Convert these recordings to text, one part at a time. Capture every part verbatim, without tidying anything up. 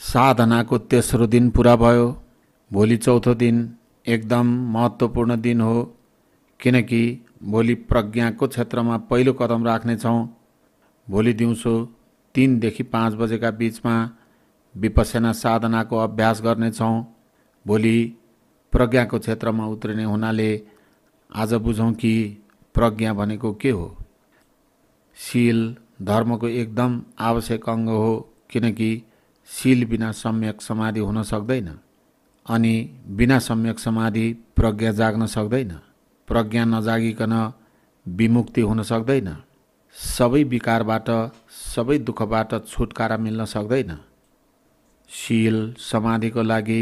साधनाको तेस्रो दिन पुरा भयो। भोलि चौथो दिन एकदम महत्त्वपूर्ण दिन हो, किनकि भोलि प्रज्ञाको क्षेत्रमा पहिलो कदम राख्नेछौँ। भोलि दिउँसो तीनदेखि पाँच बजेका बिचमा विपश्यना साधनाको अभ्यास गर्नेछौँ। भोलि प्रज्ञाको क्षेत्रमा उत्रिने हुनाले आज बुझौँ कि प्रज्ञा भनेको के हो। शील धर्मको एकदम आवश्यक अङ्ग हो, किनकि शील बिना सम्यक समाधि हुन सक्दैन, अनि बिना सम्यक समाधि प्रज्ञा जाग्न सक्दैन। प्रज्ञा नजागिकन विमुक्ति हुन सक्दैन। सबै विकारबाट, सबै दुःखबाट छुटकारा मिल्न सक्दैन। शील समाधिको लागि,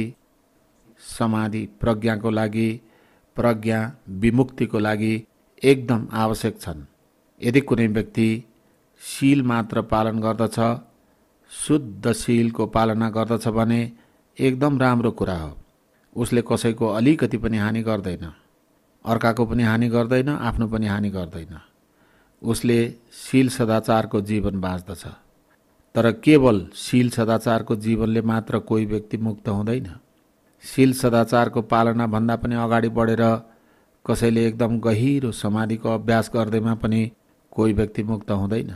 समाधि प्रज्ञाको लागि, प्रज्ञा विमुक्तिको लागि एकदम आवश्यक छन्। यदि कुनै व्यक्ति शील मात्र पालन गर्दछ, शुद्ध शीलको पालना गर्दछ भने एकदम राम्रो कुरा हो। उसले कसैको अलिकति पनि हानि गर्दैन, अर्काको पनि हानि गर्दैन, आफ्नो पनि हानि गर्दैन। उसले शील सदाचारको जीवन बाँच्दछ। तर केवल शील सदाचारको जीवनले मात्र कोही व्यक्ति मुक्त हुँदैन। शील सदाचारको पालना भन्दा पनि अगाडि बढेर कसैले एकदम गहिरो समाधिको अभ्यास गर्दैमा पनि कोही व्यक्ति मुक्त हुँदैन।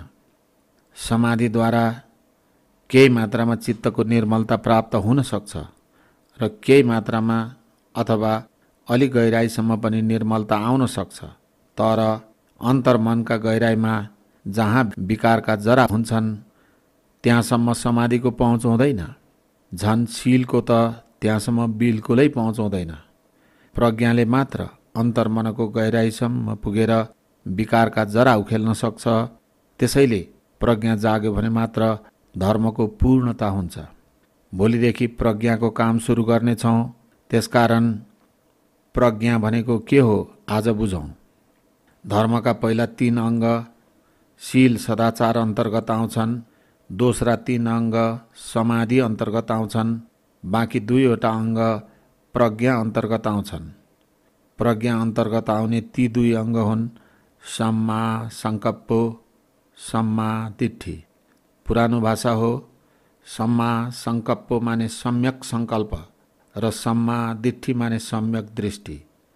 समाधिद्वारा केही मात्रामा चित्तको निर्मलता प्राप्त हुन सक्छ र केही मात्रामा अथवा अलि गहिराईसम्म पनि निर्मलता आउन सक्छ। तर अन्तर्मनका गहिराईमा जहाँ विकारका जरा हुन्छन् त्यहाँसम्म समाधिको पहुँच हुँदैन। झन् शीलको त त्यहाँसम्म बिल्कुलै पहुँच हुँदैन। प्रज्ञाले मात्र अन्तर्मनको गहिराईसम्म पुगेर विकारका जरा उखेल्न सक्छ। त्यसैले प्रज्ञा जाग्यो भने मात्र धर्मको पूर्णता हुन्छ। भोलिदेखि प्रज्ञाको काम सुरु गर्नेछौँ। त्यसकारण प्रज्ञा भनेको के हो आज बुझौँ। धर्मका पहिला तीन अङ्ग शील सदाचार अन्तर्गत आउँछन्। दोस्रा तीन अङ्ग समाधि अन्तर्गत आउँछन्। बाँकी दुईवटा अङ्ग प्रज्ञा अन्तर्गत आउँछन्। प्रज्ञा अन्तर्गत आउने ती दुई अङ्ग हुन् सम्मा संकल्प, सम्मा दिट्ठी। पुरानो भाषा हो। सम्मा संकल्प माने सम्यक संकल्प र सम्मा दिट्ठी माने सम्यक दृष्टि।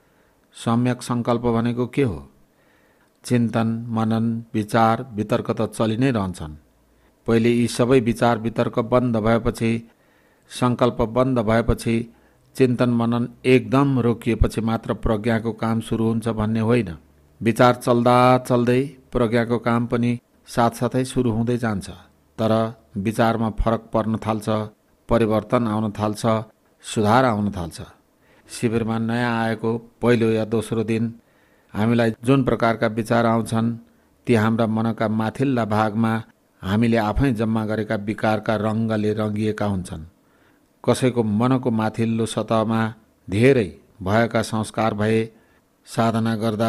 सम्यक संकल्प भनेको के हो? चिन्तन, मनन, विचार, वितर्क त चलि नै रहन्छन्। पहिले यी सबै विचार वितर्क बन्द भएपछि, संकल्प बन्द भएपछि, चिन्तन मनन एकदम रोकिएपछि मात्र प्रज्ञाको काम सुरु हुन्छ भन्ने होइन। विचार चल्दा चल्दै प्रज्ञाको काम पनि साथसाथै सुरु हुँदै जान्छ। तर विचारमा फरक पर्न थाल्छ, परिवर्तन आउन थाल्छ, सुधार आउन थाल्छ। शिविरमा नयाँ आएको पहिलो या दोस्रो दिन हामीलाई जुन प्रकारका विचार आउँछन् ती हाम्रा मनका माथिल्ला भागमा हामीले आफै जम्मा गरेका विकारका रङ्गले रङ्गिएका हुन्छन्। कसैको मनको माथिल्लो सतहमा धेरै भएका संस्कार भए साधना गर्दा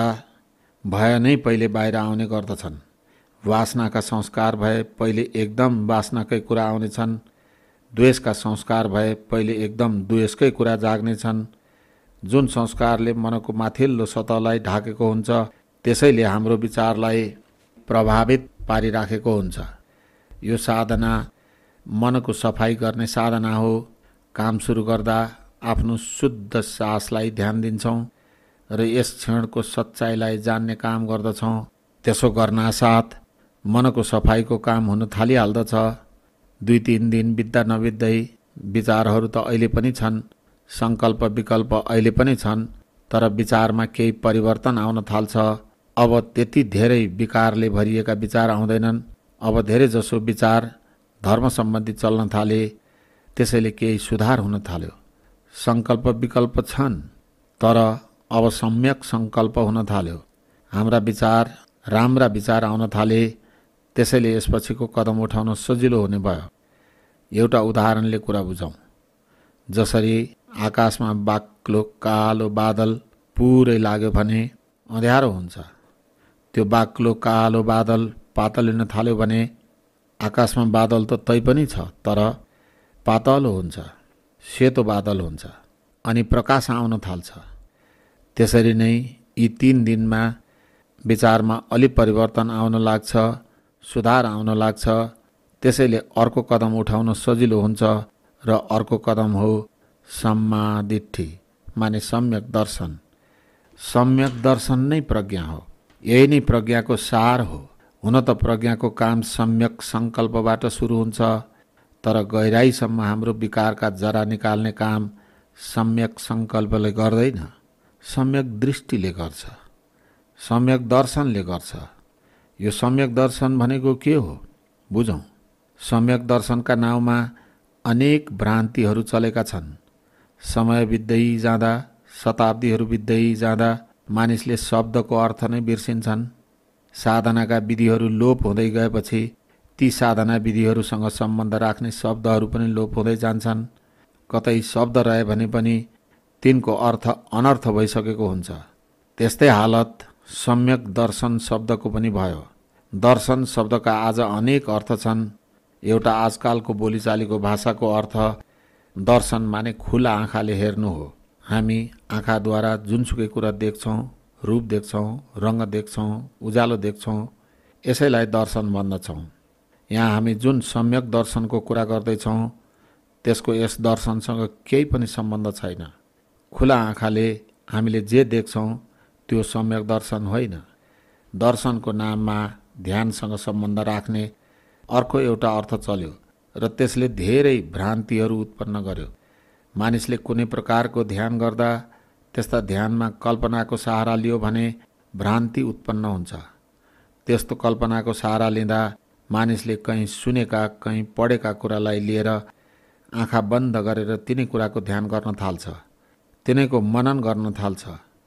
भय नै पहिले बाहिर आउने गर्दछन्। वासनाका संस्कार भए पहिले एकदम वासनाकै कुरा आउनेछन्। द्वेषका संस्कार भए पहिले एकदम द्वेषकै कुरा जाग्नेछन्। जुन संस्कारले मनको माथिल्लो सतहलाई ढाकेको हुन्छ त्यसैले हाम्रो विचारलाई प्रभावित पारिराखेको हुन्छ। यो साधना मनको सफाई गर्ने साधना हो। काम सुरु गर्दा आफ्नो शुद्ध सासलाई ध्यान दिन्छौँ र यस क्षणको सच्चाइलाई जान्ने काम गर्दछौँ। त्यसो गर्नासाथ मनको सफाईको काम हुन थालिहाल्दछ। दुई तीन दिन बित्दा नबित्दै विचारहरू त अहिले पनि छन्, संकल्प विकल्प अहिले पनि छन्, तर विचारमा केही परिवर्तन आउन थाल्छ। अब त्यति धेरै विकारले भरिएका विचार आउँदैनन्। अब धेरै जसो विचार धर्म सम्बन्धी चल्न थाले। त्यसैले केही सुधार हुन थाल्यो। संकल्प विकल्प छन्, तर अब सम्यक संकल्प हुन थाल्यो। हाम्रा विचार राम्रा विचार आउन थाले। त्यसैले यसपछिको कदम उठाउन सजिलो हुने भयो। एउटा उदाहरणले कुरा बुझौँ। जसरी आकाशमा बाक्लो कालो बादल पुरै लाग्यो भने अँध्यारो हुन्छ। त्यो बाक्लो कालो बादल पातलिन थाल्यो भने आकाशमा बादल त तै पनि छ, तर पातलो हुन्छ, सेतो बादल हुन्छ अनि प्रकाश आउन थाल्छ। त्यसरी नै यी तीन दिनमा विचारमा अलि परिवर्तन आउन लाग्छ, सुधार आउन लाग्छ। त्यसैले अर्को कदम उठाउन सजिलो हुन्छ र अर्को कदम हो सम्मादिट्ठी माने सम्यक दर्शन। सम्यक दर्शन नै प्रज्ञा हो। यही नै प्रज्ञाको सार हो। हुन त प्रज्ञाको काम सम्यक सङ्कल्पबाट सुरु हुन्छ, तर गहिराईसम्म हाम्रो विकारका जरा निकाल्ने काम सम्यक सङ्कल्पले गर्दैन, सम्यक दृष्टिले गर्छ, सम्यक दर्शनले गर्छ। यो सम्यक दर्शन भनेको के हो बुझौँ। सम्यक दर्शनका नाउँमा अनेक भ्रान्तिहरू चलेका छन्। समय बित्दै जाँदा, शताब्दीहरू बित्दै जाँदा मानिसले शब्दको अर्थ नै बिर्सिन्छन्। साधनाका विधिहरू लोप हुँदै गएपछि ती साधना विधिहरूसँग सम्बन्ध राख्ने शब्दहरू पनि लोप हुँदै जान्छन्। कतै शब्द रहे भने पनि तिनको अर्थ अनर्थ भइसकेको हुन्छ। त्यस्तै हालत सम्यक दर्शन शब्दको पनि भयो। दर्शन शब्दका आज अनेक अर्थ छन्। एउटा आजकालको बोलीचालीको भाषाको अर्थ दर्शन माने खुला आँखाले हेर्नु हो। हामी आँखाद्वारा जुनसुकै कुरा देख्छौँ, रूप देख्छौँ, रङ्ग देख्छौँ, उज्यालो देख्छौँ, यसैलाई दर्शन भन्दछौँ। यहाँ हामी जुन सम्यक दर्शनको कुरा गर्दैछौँ त्यसको यस दर्शनसँग केही पनि सम्बन्ध छैन। खुला आँखाले हामीले जे देख्छौँ त्यो सम्यक दर्शन होइन। दर्शनको नाममा ध्यानसँग सम्बन्ध राख्ने अर्को एउटा अर्थ चल्यो र त्यसले धेरै भ्रान्तिहरू उत्पन्न गर्यो। मानिसले कुनै प्रकारको ध्यान गर्दा त्यस्ता ध्यानमा कल्पनाको सहारा लियो भने भ्रान्ति उत्पन्न हुन्छ। त्यस्तो कल्पनाको सहारा लिँदा मानिसले कहीँ सुनेका, कहीँ पढेका कुरालाई लिएर आँखा बन्द गरेर तिनै कुराको ध्यान गर्न थाल्छ, तिनैको मनन गर्न थाल्छ।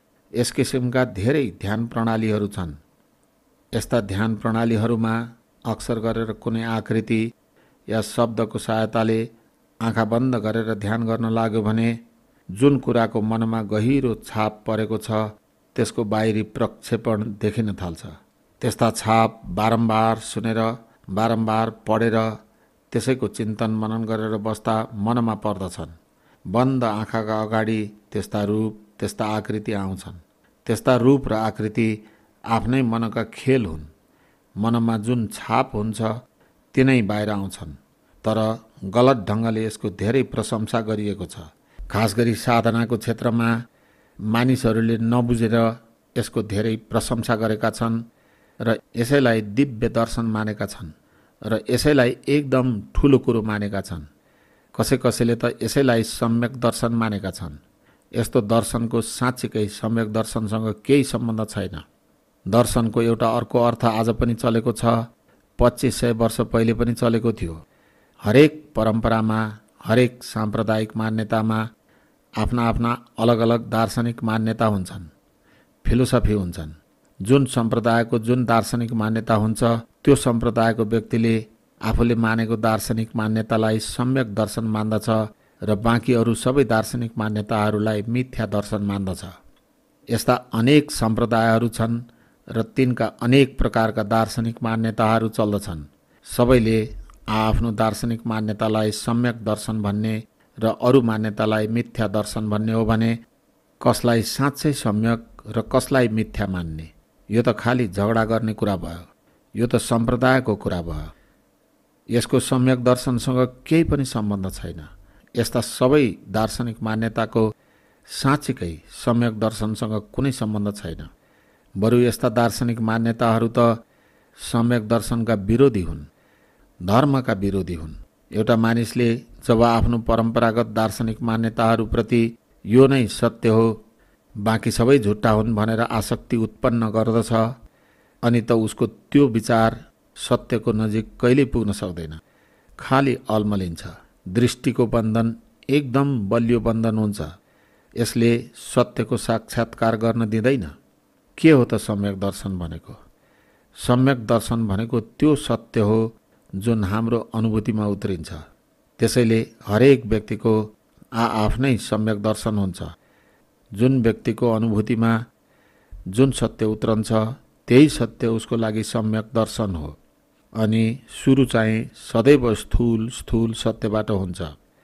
यस किसिमका धेरै ध्यान प्रणालीहरू छन्। यस्ता ध्यान प्रणालीहरूमा अक्सर गरेर कुनै आकृति या शब्दको सहायताले आँखा बन्द गरेर ध्यान गर्न लाग्यो भने जुन कुराको मनमा गहिरो छाप परेको छ त्यसको बाहिरी प्रक्षेपण देखिन थाल्छ। त्यस्ता छाप बारम्बार सुनेर, बारम्बार पढेर, त्यसैको चिन्तन मनन गरेर बस्दा मनमा पर्दछन्। बन्द आँखाका अगाडि त्यस्ता रूप, त्यस्ता आकृति आउँछन्। त्यस्ता रूप र आकृति आफ्नै मनका खेल हुन्। मनमा जुन छाप हुन्छ तिनै बाहिर आउँछन्। तर गलत ढङ्गले यसको धेरै प्रशंसा गरिएको छ। खास गरी साधनाको क्षेत्रमा मानिसहरूले नबुझेर यसको धेरै प्रशंसा गरेका छन् र यसैलाई दिव्य दर्शन मानेका छन् र यसैलाई एकदम ठुलो कुरो मानेका छन्। कसै कसैले त यसैलाई सम्यक दर्शन मानेका छन्। यस्तो दर्शनको साँच्चीकै सम्यक दर्शनसँग केही सम्बन्ध छैन। दर्शनको एउटा अर्को अर्थ आज पनि चलेको छ, पच्चिस सय वर्ष पहिले पनि चलेको थियो। हरेक परम्परामा, हरेक साम्प्रदायिक मान्यतामा आफ्ना आफ्ना अलग अलग दार्शनिक मान्यता हुन्छन्, फिलोसफी हुन्छन्। जुन सम्प्रदायको जुन दार्शनिक मान्यता हुन्छ त्यो सम्प्रदायको व्यक्तिले आफूले मानेको दार्शनिक मान्यतालाई सम्यक दर्शन मान्दछ र बाँकी अरू सबै दार्शनिक मान्यताहरूलाई मिथ्या दर्शन मान्दछ। यस्ता अनेक सम्प्रदायहरू छन् र तिनका अनेक प्रकारका दार्शनिक मान्यताहरू चल्दछन्। सबैले आफ्नो दार्शनिक मान्यतालाई सम्यक दर्शन भन्ने र अरू मान्यतालाई मिथ्या दर्शन भन्ने हो भने कसलाई साँच्चै सम्यक र कसलाई मिथ्या मान्ने? यो त खालि झगडा गर्ने कुरा भयो। यो त सम्प्रदायको कुरा भयो। यसको सम्यक दर्शनसँग केही पनि सम्बन्ध छैन। यस्ता सबै दार्शनिक मान्यताको साँच्चीकै सम्यक दर्शनसँग कुनै सम्बन्ध छैन। बरु यस्ता दार्शनिक मान्यताहरू त सम्यक दर्शनका विरोधी हुन्, धर्मका विरोधी हुन्। एउटा मानिसले जब आफ्नो परम्परागत दार्शनिक मान्यताहरूप्रति यो नै सत्य हो, बाँकी सबै झुट्टा हुन् भनेर आसक्ति उत्पन्न गर्दछ, अनि त उसको त्यो विचार सत्यको नजिक कहिल्यै पुग्न सक्दैन, खालि अल्मलिन्छ। दृष्टिको बन्धन एकदम बलियो बन्धन हुन्छ। यसले सत्यको साक्षात्कार गर्न दिँदैन। के हो त सम्यक दर्शन भनेको? सम्यक दर्शन भनेको त्यो सत्य हो जुन हाम्रो अनुभूतिमा उत्रिन्छ। त्यसैले हरेक व्यक्तिको आआफ्नै सम्यक दर्शन हुन्छ। जुन व्यक्तिको अनुभूतिमा जुन सत्य उत्रन्छ त्यही सत्य उसको लागि सम्यक दर्शन हो। अनि सुरु चाहिँ सदैव स्थूल स्थूल सत्यबाट हुन्छ।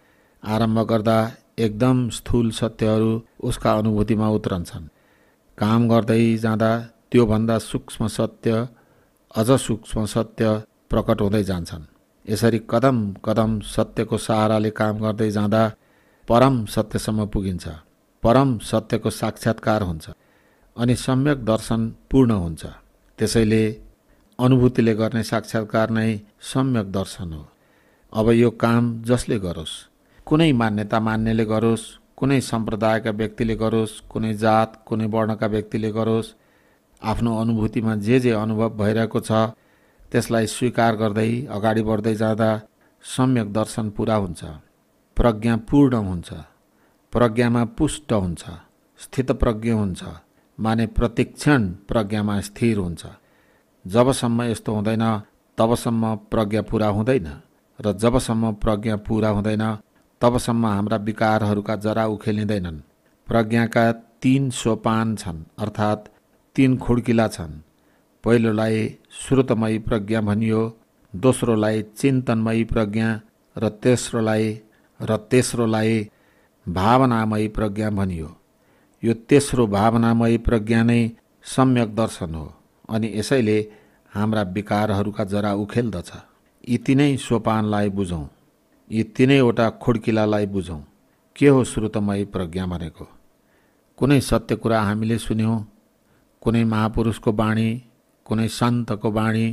आरम्भ गर्दा एकदम स्थूल सत्यहरू उसका अनुभूतिमा उत्रन्छन्। काम गर्दै जाँदा त्योभन्दा सूक्ष्म सत्य, अझ सूक्ष्म सत्य प्रकट हुँदै जान्छन्। यसरी कदम कदम सत्यको सहाराले काम गर्दै जाँदा परम सत्यसम्म पुगिन्छ, परम सत्यको साक्षात्कार हुन्छ अनि सम्यक दर्शन पूर्ण हुन्छ। त्यसैले अनुभूतिले गर्ने साक्षात्कार नै सम्यक दर्शन हो। अब यो काम जसले गरोस्, कुनै मान्यता मान्नेले गरोस्, कुनै सम्प्रदायका व्यक्तिले गरोस्, कुनै जात कुनै वर्णका व्यक्तिले गरोस्, आफ्नो अनुभूतिमा जे जे अनुभव भइरहेको छ त्यसलाई स्वीकार गर्दै अगाडि बढ्दै जाँदा सम्यक दर्शन पुरा हुन्छ, प्रज्ञा पूर्ण हुन्छ, प्रज्ञामा पुष्ट हुन्छ, स्थितप्रज्ञ हुन्छ, माने प्रतिक्षण प्रज्ञामा स्थिर हुन्छ। जबसम्म यस्तो हुँदैन तबसम्म प्रज्ञा पूरा हुँदैन र जबसम्म प्रज्ञा पूरा हुँदैन तबसम्म हाम्रा विकारहरूका जरा उखेलिँदैनन्। प्रज्ञाका तीन सोपान छन्, अर्थात् तीन खुड्किला छन्। पहिलोलाई श्रुतमयी प्रज्ञा भनियो, दोस्रोलाई चिन्तनमयी प्रज्ञा र तेस्रोलाई र तेस्रोलाई भावनामयी प्रज्ञा भनियो। यो तेस्रो भावनामयी प्रज्ञा नै सम्यक दर्शन हो अनि यसैले हाम्रा विकारहरूका जरा उखेल्दछ। यी तीनै सोपानलाई बुझौँ, यी तीनैवटा खुड्किलालाई बुझौँ। के हो श्रुतमयी प्रज्ञा भनेको? कुनै सत्य कुरा हामीले सुन्यौँ, कुनै महापुरुषको बाणी, कुनै सन्तको बाणी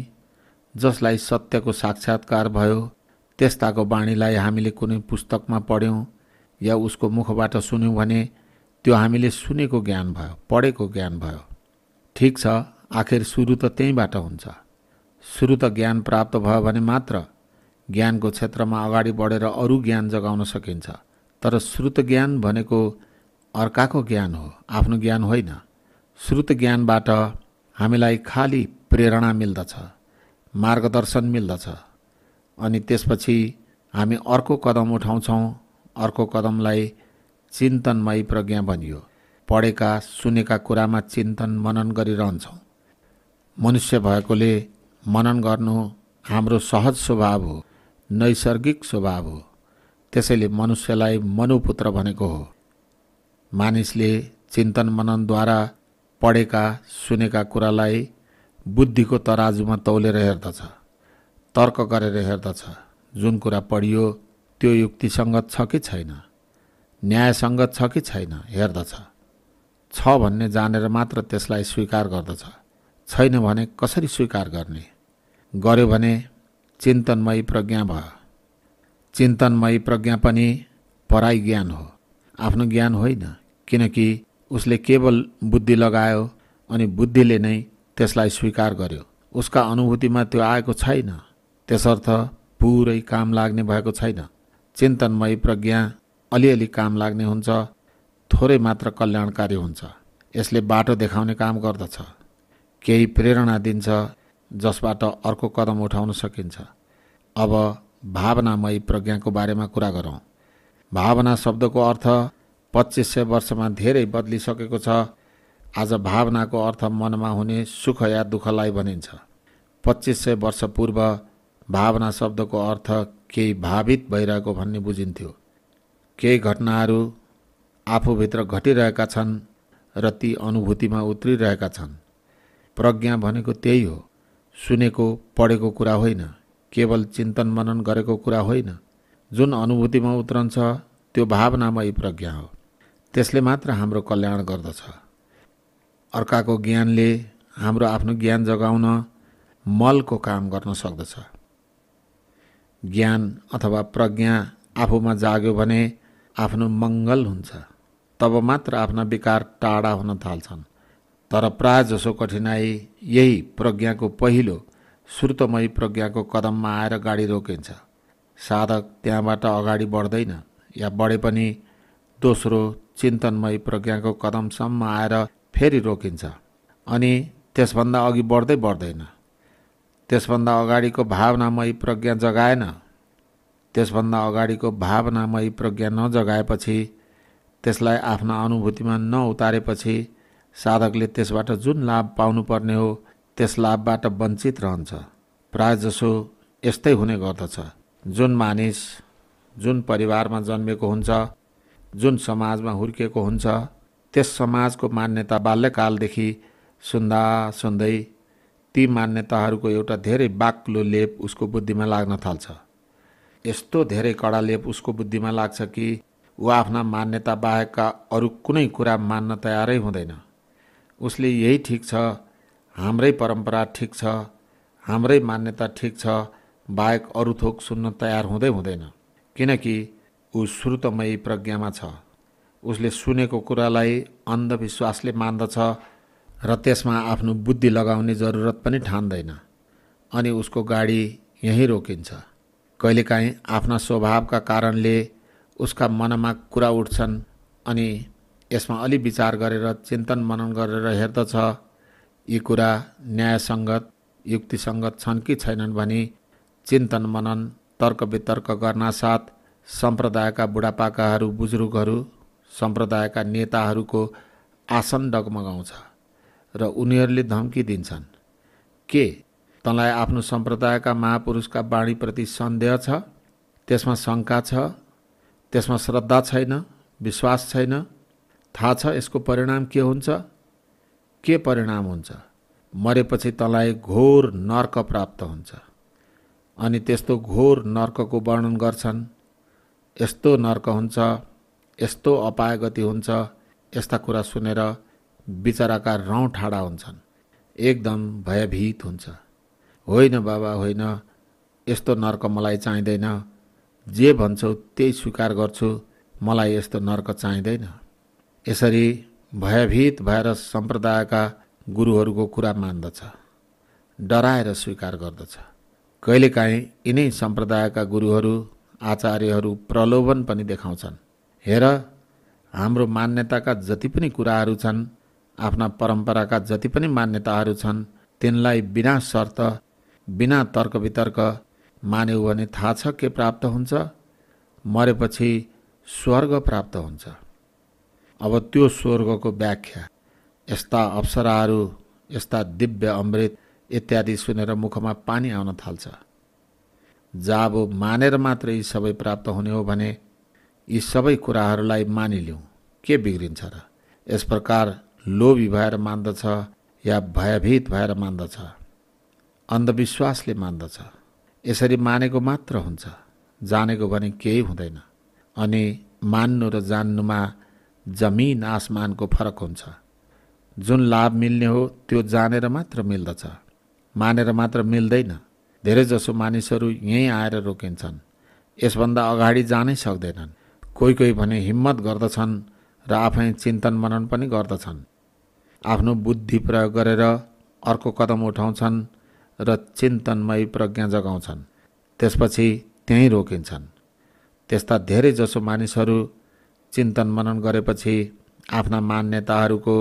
जसलाई सत्यको साक्षात्कार भयो, त्यस्ताको बाणीलाई हामीले कुनै पुस्तकमा पढ्यौँ या उसको मुखबाट सुन्यौँ भने त्यो हामीले सुनेको ज्ञान भयो, पढेको ज्ञान भयो। ठिक छ, आखिर सुरु त त्यहीँबाट हुन्छ। सुरु त ज्ञान प्राप्त भयो भने मात्र ज्ञानको क्षेत्रमा अगाडि बढेर अरू ज्ञान जगाउन सकिन्छ। तर श्रुत ज्ञान भनेको अर्काको ज्ञान हो, आफ्नो ज्ञान होइन। श्रुत ज्ञानबाट हामीलाई खाली प्रेरणा मिल्दछ, मार्गदर्शन मिल्दछ अनि त्यसपछि हामी अर्को कदम उठाउँछौँ। अर्को कदमलाई चिन्तनमयी प्रज्ञा भनियो। पढेका सुनेका कुरामा चिन्तन मनन गरिरहन्छौँ। मनुष्य भएकोले मनन गर्नु हाम्रो सहज स्वभाव हो, नैसर्गिक स्वभाव हो। त्यसैले मनुष्यलाई मनुपुत्र भनेको हो। मानिसले चिन्तन मननद्वारा पढेका सुनेका कुरालाई बुद्धिको तराजुमा तौलेर हेर्दछ, तर्क गरेर हेर्दछ। जुन कुरा पढियो त्यो युक्तिसङ्गत छ कि छैन, न्यायसङ्गत छ कि छैन हेर्दछ। छ भन्ने जानेर मात्र त्यसलाई स्वीकार गर्दछ, छैन भने कसरी स्वीकार गर्ने? गर्यो भने चिन्तनमयी प्रज्ञा भयो। चिन्तनमयी प्रज्ञा पनि पराई ज्ञान हो, आफ्नो ज्ञान होइन। किनकि उसले केवल बुद्धि लगायो अनि बुद्धिले नै त्यसलाई स्वीकार गर्यो। उसका अनुभूतिमा त्यो आएको छैन, त्यसर्थ पुरै काम लाग्ने भएको छैन। चिन्तनमयी प्रज्ञा अलिअलि काम लाग्ने हुन्छ, थोरै मात्र कल्याणकारी हुन्छ। यसले बाटो देखाउने काम गर्दछ, केही प्रेरणा दिन्छ जसबाट अर्को कदम उठाउन सकिन्छ। अब भावनामयी प्रज्ञाको बारेमा कुरा गरौँ। भावना शब्दको अर्थ पच्चिस सय वर्षमा धेरै बदलिसकेको छ। आज भावनाको अर्थ मनमा हुने सुख या दुःखलाई भनिन्छ। पच्चिस सय वर्ष पूर्व भावना शब्दको अर्थ केही भावित भइरहेको भन्ने बुझिन्थ्यो। केही घटनाहरू आफूभित्र घटिरहेका छन् र ती अनुभूतिमा उत्रिरहेका छन्। प्रज्ञा भनेको त्यही हो। सुनेको पढेको कुरा होइन, केवल चिन्तन मनन गरेको कुरा होइन। जुन अनुभूतिमा उत्रन्छ त्यो भावनामयी प्रज्ञा हो। त्यसले मात्र हाम्रो कल्याण गर्दछ। अर्काको ज्ञानले हाम्रो आफ्नो ज्ञान जगाउन मलको काम गर्न सक्दछ। ज्ञान अथवा प्रज्ञा आफूमा जाग्यो भने आफ्नो मङ्गल हुन्छ। तब मात्र आफ्ना विकार टाढा हुन थाल्छन्। तर प्राय जसो कठिनाई यही प्रज्ञाको पहिलो श्रुतमयी प्रज्ञाको कदममा आएर गाडी रोकिन्छ। साधक त्यहाँबाट अगाडि बढ्दैन, या बढे पनि दोस्रो चिन्तनमयी प्रज्ञाको कदमसम्म आएर फेरि रोकिन्छ अनि त्यसभन्दा अघि बढ्दै बढ्दैन। त्यसभन्दा अगाडिको भावनामयी प्रज्ञा जगाएन। त्यसभन्दा अगाडिको भावनामयी प्रज्ञा नजगाएपछि, त्यसलाई आफ्ना अनुभूतिमा नउतारेपछि साधकले त्यसबाट जुन लाभ पाउनुपर्ने हो त्यस लाभबाट वञ्चित रहन्छ। प्रायजसो यस्तै हुने गर्दछ। जुन मानिस जुन परिवारमा जन्मेको हुन्छ, जुन समाजमा हुर्किएको हुन्छ, त्यस समाजको मान्यता बाल्यकालदेखि सुन्दा सुन्दै ती मान्यताहरूको एउटा धेरै बाक्लो लेप उसको बुद्धिमा लाग्न थाल्छ। यस्तो धेरै कडा लेप उसको बुद्धिमा लाग्छ कि ऊ आफ्ना मान्यता बाहेकका अरू कुनै कुरा मान्न तयारै हुँदैन। उसले यही ठिक छ, हाम्रै परम्परा ठिक छ, हाम्रै मान्यता ठिक छ बाहेक अरू थोक सुन्न तयार हुँदै हुँदैन, किनकि ऊ श्रुतमयी प्रज्ञामा छ। उसले सुनेको कुरालाई अन्धविश्वासले मान्दछ र त्यसमा आफ्नो बुद्धि लगाउने जरुरत पनि ठान्दैन, अनि उसको गाडी यहीँ रोकिन्छ। कहिलेकाहीँ आफ्ना स्वभावका कारणले उसका मनमा कुरा उठ्छन्, अनि यसमा अलि विचार गरेर चिन्तन मनन गरेर हेर्दछ यी कुरा न्यायसङ्गत युक्तिसङ्गत छन् कि छैनन् भनी चिन्तन मनन तर्क वितर्क गर्नासाथ सम्प्रदायका बुढापाकाहरू बुजुर्गहरू सम्प्रदायका नेताहरूको आसन डगमगाउँछ र उनीहरूले धम्की दिन्छन्, के तँलाई आफ्नो सम्प्रदायका महापुरुषका वाणीप्रति सन्देह छ? त्यसमा शङ्का छ? त्यसमा श्रद्धा छैन? विश्वास छैन? थाहा छ यसको परिणाम के हुन्छ? के परिणाम हुन्छ? मरेपछि तँलाई घोर नर्क प्राप्त हुन्छ। अनि त्यस्तो घोर नर्कको वर्णन गर्छन्। यस्तो नर्क हुन्छ, यस्तो अपाय गति हुन्छ। यस्ता कुरा सुनेर बिचराका रौँ ठाडा हुन्छन्, एकदम भयभीत हुन्छ। होइन बाबा होइन, यस्तो नर्क मलाई चाहिँदैन। जे भन्छौ त्यही स्वीकार गर्छु, मलाई यस्तो नर्क चाहिँदैन। यसरी भयभीत भएर सम्प्रदायका गुरुहरूको कुरा मान्दछ, डराएर स्वीकार गर्दछ। कहिलेकाहीँ यिनै सम्प्रदायका गुरुहरू आचार्यहरू प्रलोभन पनि देखाउँछन्। हेर, हाम्रो मान्यताका जति पनि कुराहरू छन्, आफ्ना परम्पराका जति पनि मान्यताहरू छन्, तिनलाई बिना शर्त बिना तर्क वितर्क मान्यौ भने थाहा छ के प्राप्त हुन्छ? मरेपछि स्वर्ग प्राप्त हुन्छ। अब त्यो स्वर्गको व्याख्या यस्ता अप्सराहरू, यस्ता दिव्य अमृत इत्यादि सुनेर मुखमा पानी आउन थाल्छ। जब मानेर मात्र यी सबै प्राप्त हुने हो भने यी सबै कुराहरूलाई मानिलिउँ, के बिग्रिन्छ र? यस प्रकार लोभी भएर मान्दछ या भयभीत भएर मान्दछ, अन्धविश्वासले मान्दछ। यसरी मानेको मात्र हुन्छ, जानेको भने केही हुँदैन। अनि मान्नु र जान्नुमा जमिन आसमानको फरक हुन्छ। जुन लाभ मिल्ने हो त्यो जानेर मात्र मिल्दछ, मानेर मात्र मिल्दैन। धेरैजसो मानिसहरू यहीँ आएर रोकिन्छन्, यसभन्दा अगाडि जानै सक्दैनन्। कोही कोही भने हिम्मत गर्दछन् र आफै चिन्तन मनन पनि गर्दछन्। आफ्नो बुद्धि प्रयोग गरेर अर्को कदम उठाउँछन् र चिन्तनमयी प्रज्ञा जगाउँछन्, त्यसपछि त्यहीँ रोकिन्छन्। त्यस्ता धेरै जसो मानिसहरू चिन्तन मनन गरेपछि आफ्ना मान्यताहरूको,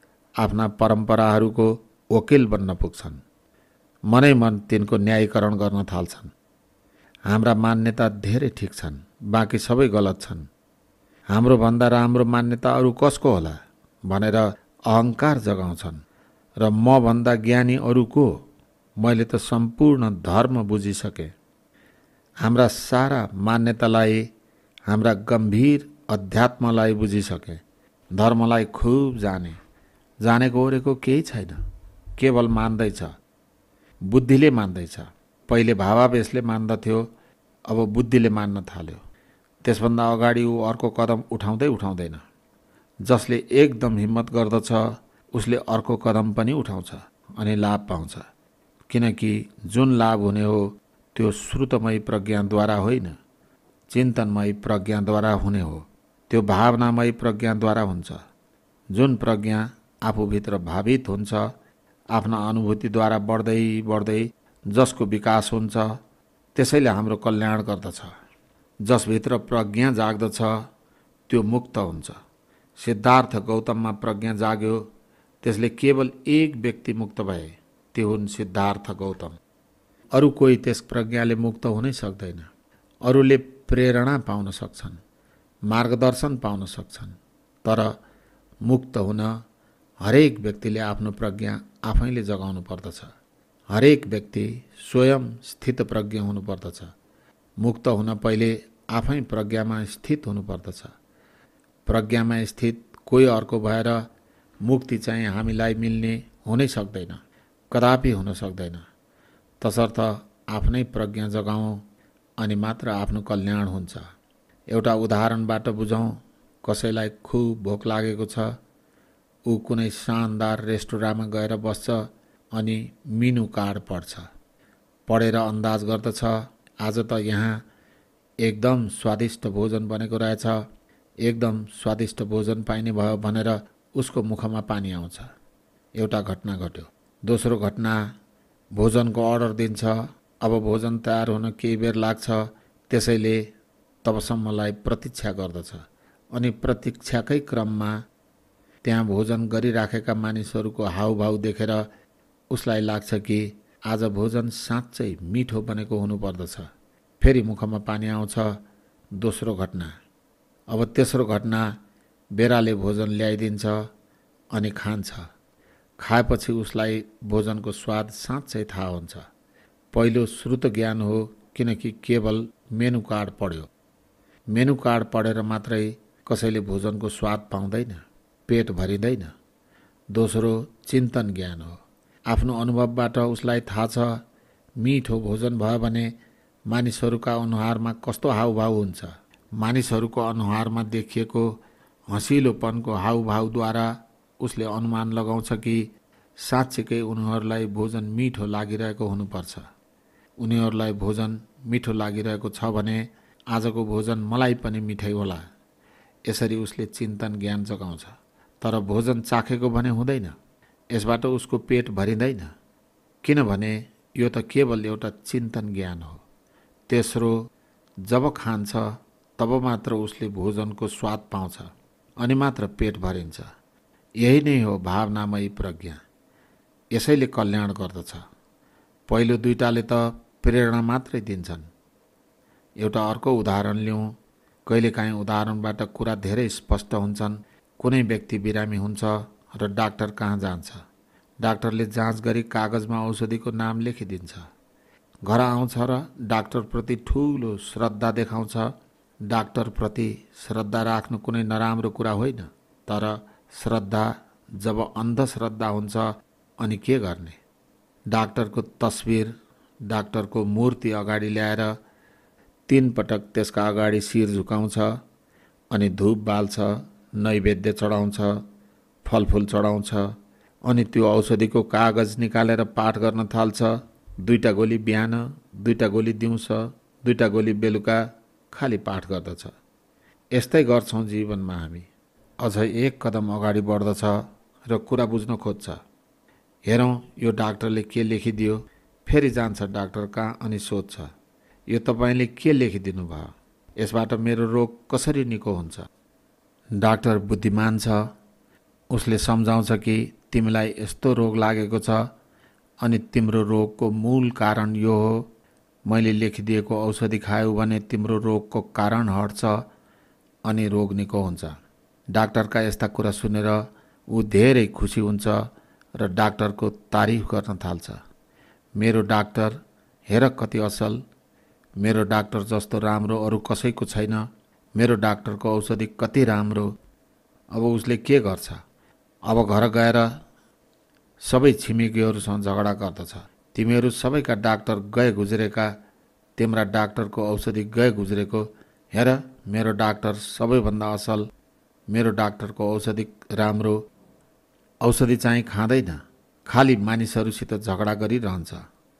आफ्ना परम्पराहरूको वकिल बन्न पुग्छन्। मनै मन तिनको न्यायीकरण गर्न थाल्छन्। हाम्रा मान्यता धेरै ठिक छन्, बाँकी सबै गलत छन्। हाम्रो भन्दा राम्रो मान्यता अरू कसको होला भनेर अहङ्कार जगाउँछन्। र म भन्दा ज्ञानी अरू को? मैले त सम्पूर्ण धर्म बुझिसकेँ। हाम्रा सारा मान्यतालाई, हाम्रा गम्भीर अध्यात्मलाई बुझिसकेँ। धर्मलाई खुब जाने, जानेको ओरेको केही छैन, केवल मान्दैछ, बुद्धिले मान्दैछ। पहिले भावावेशले मान्दथ्यो, अब बुद्धिले मान्न थाल्यो। त्यसभन्दा अगाडि ऊ अर्को कदम उठाउँदै उठाउँदैन। जसले एकदम हिम्मत गर्दछ उसले अर्को कदम पनि उठाउँछ अनि लाभ पाउँछ, किनकि जुन लाभ हुने हो त्यो श्रुतमयी प्रज्ञाद्वारा होइन, चिन्तनमयी प्रज्ञाद्वारा हुने हो। त्यो भावनामयी प्रज्ञाद्वारा हुन्छ। जुन प्रज्ञा आफूभित्र भावित हुन्छ, आफ्ना अनुभूतिद्वारा बढ्दै बढ्दै जसको विकास हुन्छ, त्यसैले हाम्रो कल्याण गर्दछ। जसभित्र प्रज्ञा जाग्दछ त्यो मुक्त हुन्छ। सिद्धार्थ गौतममा प्रज्ञा जाग्यो, त्यसले केवल एक व्यक्ति मुक्त भए, त्यो हुन् सिद्धार्थ गौतम। अरू कोही त्यस प्रज्ञाले मुक्त हुनै सक्दैन। अरूले प्रेरणा पाउन सक्छन्, मार्गदर्शन पाउन सक्छन्, तर मुक्त हुन हरेक व्यक्तिले आफ्नो प्रज्ञा आफैले जगाउनु पर्दछ। हरेक व्यक्ति स्वयं स्थित प्रज्ञ हुनुपर्दछ। मुक्त हुन पहिले आफै प्रज्ञामा स्थित हुनुपर्दछ। प्रज्ञामा स्थित कोही अर्को भएर मुक्ति चाहिँ हामीलाई मिल्ने हुनै सक्दैन। कदापि हुन सक्दैन। तसर्थ आफ्नै प्रज्ञा जगाउँ अनि मात्र आफ्नो कल्याण हुन्छ। एउटा उदाहरणबाट बुझौँ। कसैलाई खुब भोक लागेको छ, ऊ कुनै शानदार रेस्टुराँमा गएर बस्छ अनि मेनु कार्ड पढ्छ। पढेर अन्दाज गर्दछ, आज त यहाँ एकदम स्वादिष्ट भोजन बनेको रहेछ, एकदम स्वादिष्ट भोजन पाइने भयो भनेर उसको मुखमा पानी आउँछ। एउटा घटना घट्यो। दोस्रो घटना, भोजनको अर्डर दिन्छ। अब भोजन तयार हुन केही बेर लाग्छ, त्यसैले तबसम्मलाई प्रतीक्षा गर्दछ। अनि प्रतीक्षाकै क्रममा त्यहाँ भोजन गरिराखेका मानिसहरूको हाउभाउ देखेर उसलाई लाग्छ कि आज भोजन साँच्चै मिठो बनेको हुनुपर्दछ। फेरि मुखमा पानी आउँछ। दोस्रो घटना। अब तेस्रो घटना, बेराले भोजन ल्याइदिन्छ अनि खान्छ। खाएपछि उसलाई भोजनको स्वाद साँच्चै थाहा हुन्छ। पहिलो श्रुत ज्ञान हो, किनकि केवल मेनु कार्ड पढ्यो। मेनु कार्ड पढेर मात्रै कसैले भोजनको स्वाद पाउँदैन, पेट भरिँदैन। दोस्रो चिन्तन ज्ञान हो। आफ्नो अनुभवबाट उसलाई थाहा छ मिठो भोजन भयो भने मानिसहरूका अनुहारमा कस्तो हाउभाउ हुन्छ। मानिसहरूको अनुहारमा देखिएको हँसिलोपनको हाउभाउद्वारा उसले अनुमान लगाउँछ कि साँच्चीकै उनीहरूलाई भोजन मिठो लागिरहेको हुनुपर्छ। उनीहरूलाई भोजन मिठो लागिरहेको छ भने आजको भोजन मलाई पनि मिठै होला। यसरी उसले चिन्तन ज्ञान जगाउँछ। तर भोजन चाखेको भने हुँदैन। यसबाट उसको पेट भरिँदैन, किनभने यो त केवल एउटा चिन्तन ज्ञान हो। तेस्रो, जब खान्छ तब मात्र उसले भोजनको स्वाद पाउँछ अनि मात्र पेट भरिन्छ। यही नै हो भावनामयी प्रज्ञा। यसैले कल्याण गर्दछ। पहिलो दुईटाले त प्रेरणा मात्रै दिन्छन्। एउटा अर्को उदाहरण लिउँ। कहिलेकाहीँ उदाहरणबाट कुरा धेरै स्पष्ट हुन्छन्। कुनै व्यक्ति बिरामी हुन्छ र डाक्टर कहाँ जान्छ। डाक्टरले जाँच गरी कागजमा औषधिको नाम लेखिदिन्छ। घर आउँछ र डाक्टरप्रति ठुलो श्रद्धा देखाउँछ। डाक्टरप्रति श्रद्धा राख्नु कुनै नराम्रो कुरा होइन, तर श्रद्धा जब अन्धश्रद्धा हुन्छ अनि के गर्ने। डाक्टरको तस्बिर, डाक्टरको मूर्ति अगाडि ल्याएर तीन पटक त्यसका अगाडि शिर झुकाउँछ अनि धूप बाल्छ, नैवेद्य चढाउँछ, फलफुल चढाउँछ अनि त्यो औषधिको कागज निकालेर पाठ गर्न थाल्छ। दुईटा गोली बिहान, दुईटा गोली दिउँसो, दुईटा गोली बेलुका, खाली पाठ गर्दछ। यस्तै गर्छौँ जीवनमा हामी। अझ एक कदम अगाडि बढ्दछ र कुरा बुझ्न खोज्छ। हेरौँ यो डाक्टरले के लेखिदियो। फेरि जान्छ डाक्टर कहाँ अनि सोध्छ, यो तपाईँले के लेखिदिनु भयो, यसबाट मेरो रोग कसरी निको हुन्छ। डाक्टर बुद्धिमान छ। उसले सम्झाउँछ कि तिमीलाई यस्तो रोग लागेको छ अनि तिम्रो रोगको मूल कारण यो हो। मैले लेखिदिएको औषधि खायौ भने तिम्रो रोगको कारण हट्छ अनि रोग निको हुन्छ। डाक्टरका यस्ता कुरा सुनेर ऊ धेरै खुसी हुन्छ र डाक्टरको तारिफ गर्न थाल्छ। मेरो डाक्टर, हेर कति असल, मेरो डाक्टर जस्तो राम्रो अरू कसैको छैन, मेरो डाक्टरको औषधि कति राम्रो। अब उसले के गर्छ? अब घर गएर सबै छिमेकीहरूसँग झगडा गर्दछ। तिमीहरू सबैका डाक्टर गए गुज्रेका, तिम्रा डाक्टरको औषधि गए गुज्रेको, हेर मेरो डाक्टर सबैभन्दा असल, मेरो डाक्टरको औषधि राम्रो। औषधि चाहिँ खाँदैन, खाली मानिसहरूसित झगडा गरिरहन्छ।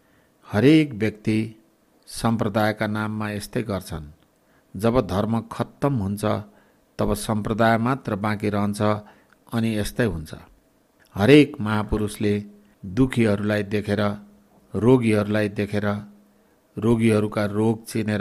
हरेक व्यक्ति सम्प्रदायका नाममा यस्तै गर्छन्। जब धर्म खत्तम हुन्छ तब सम्प्रदाय मात्र बाँकी रहन्छ अनि यस्तै हुन्छ। हरेक महापुरुषले दुखीहरूलाई देखेर, रोगीहरूलाई देखेर, रोगीहरूका रोग चिनेर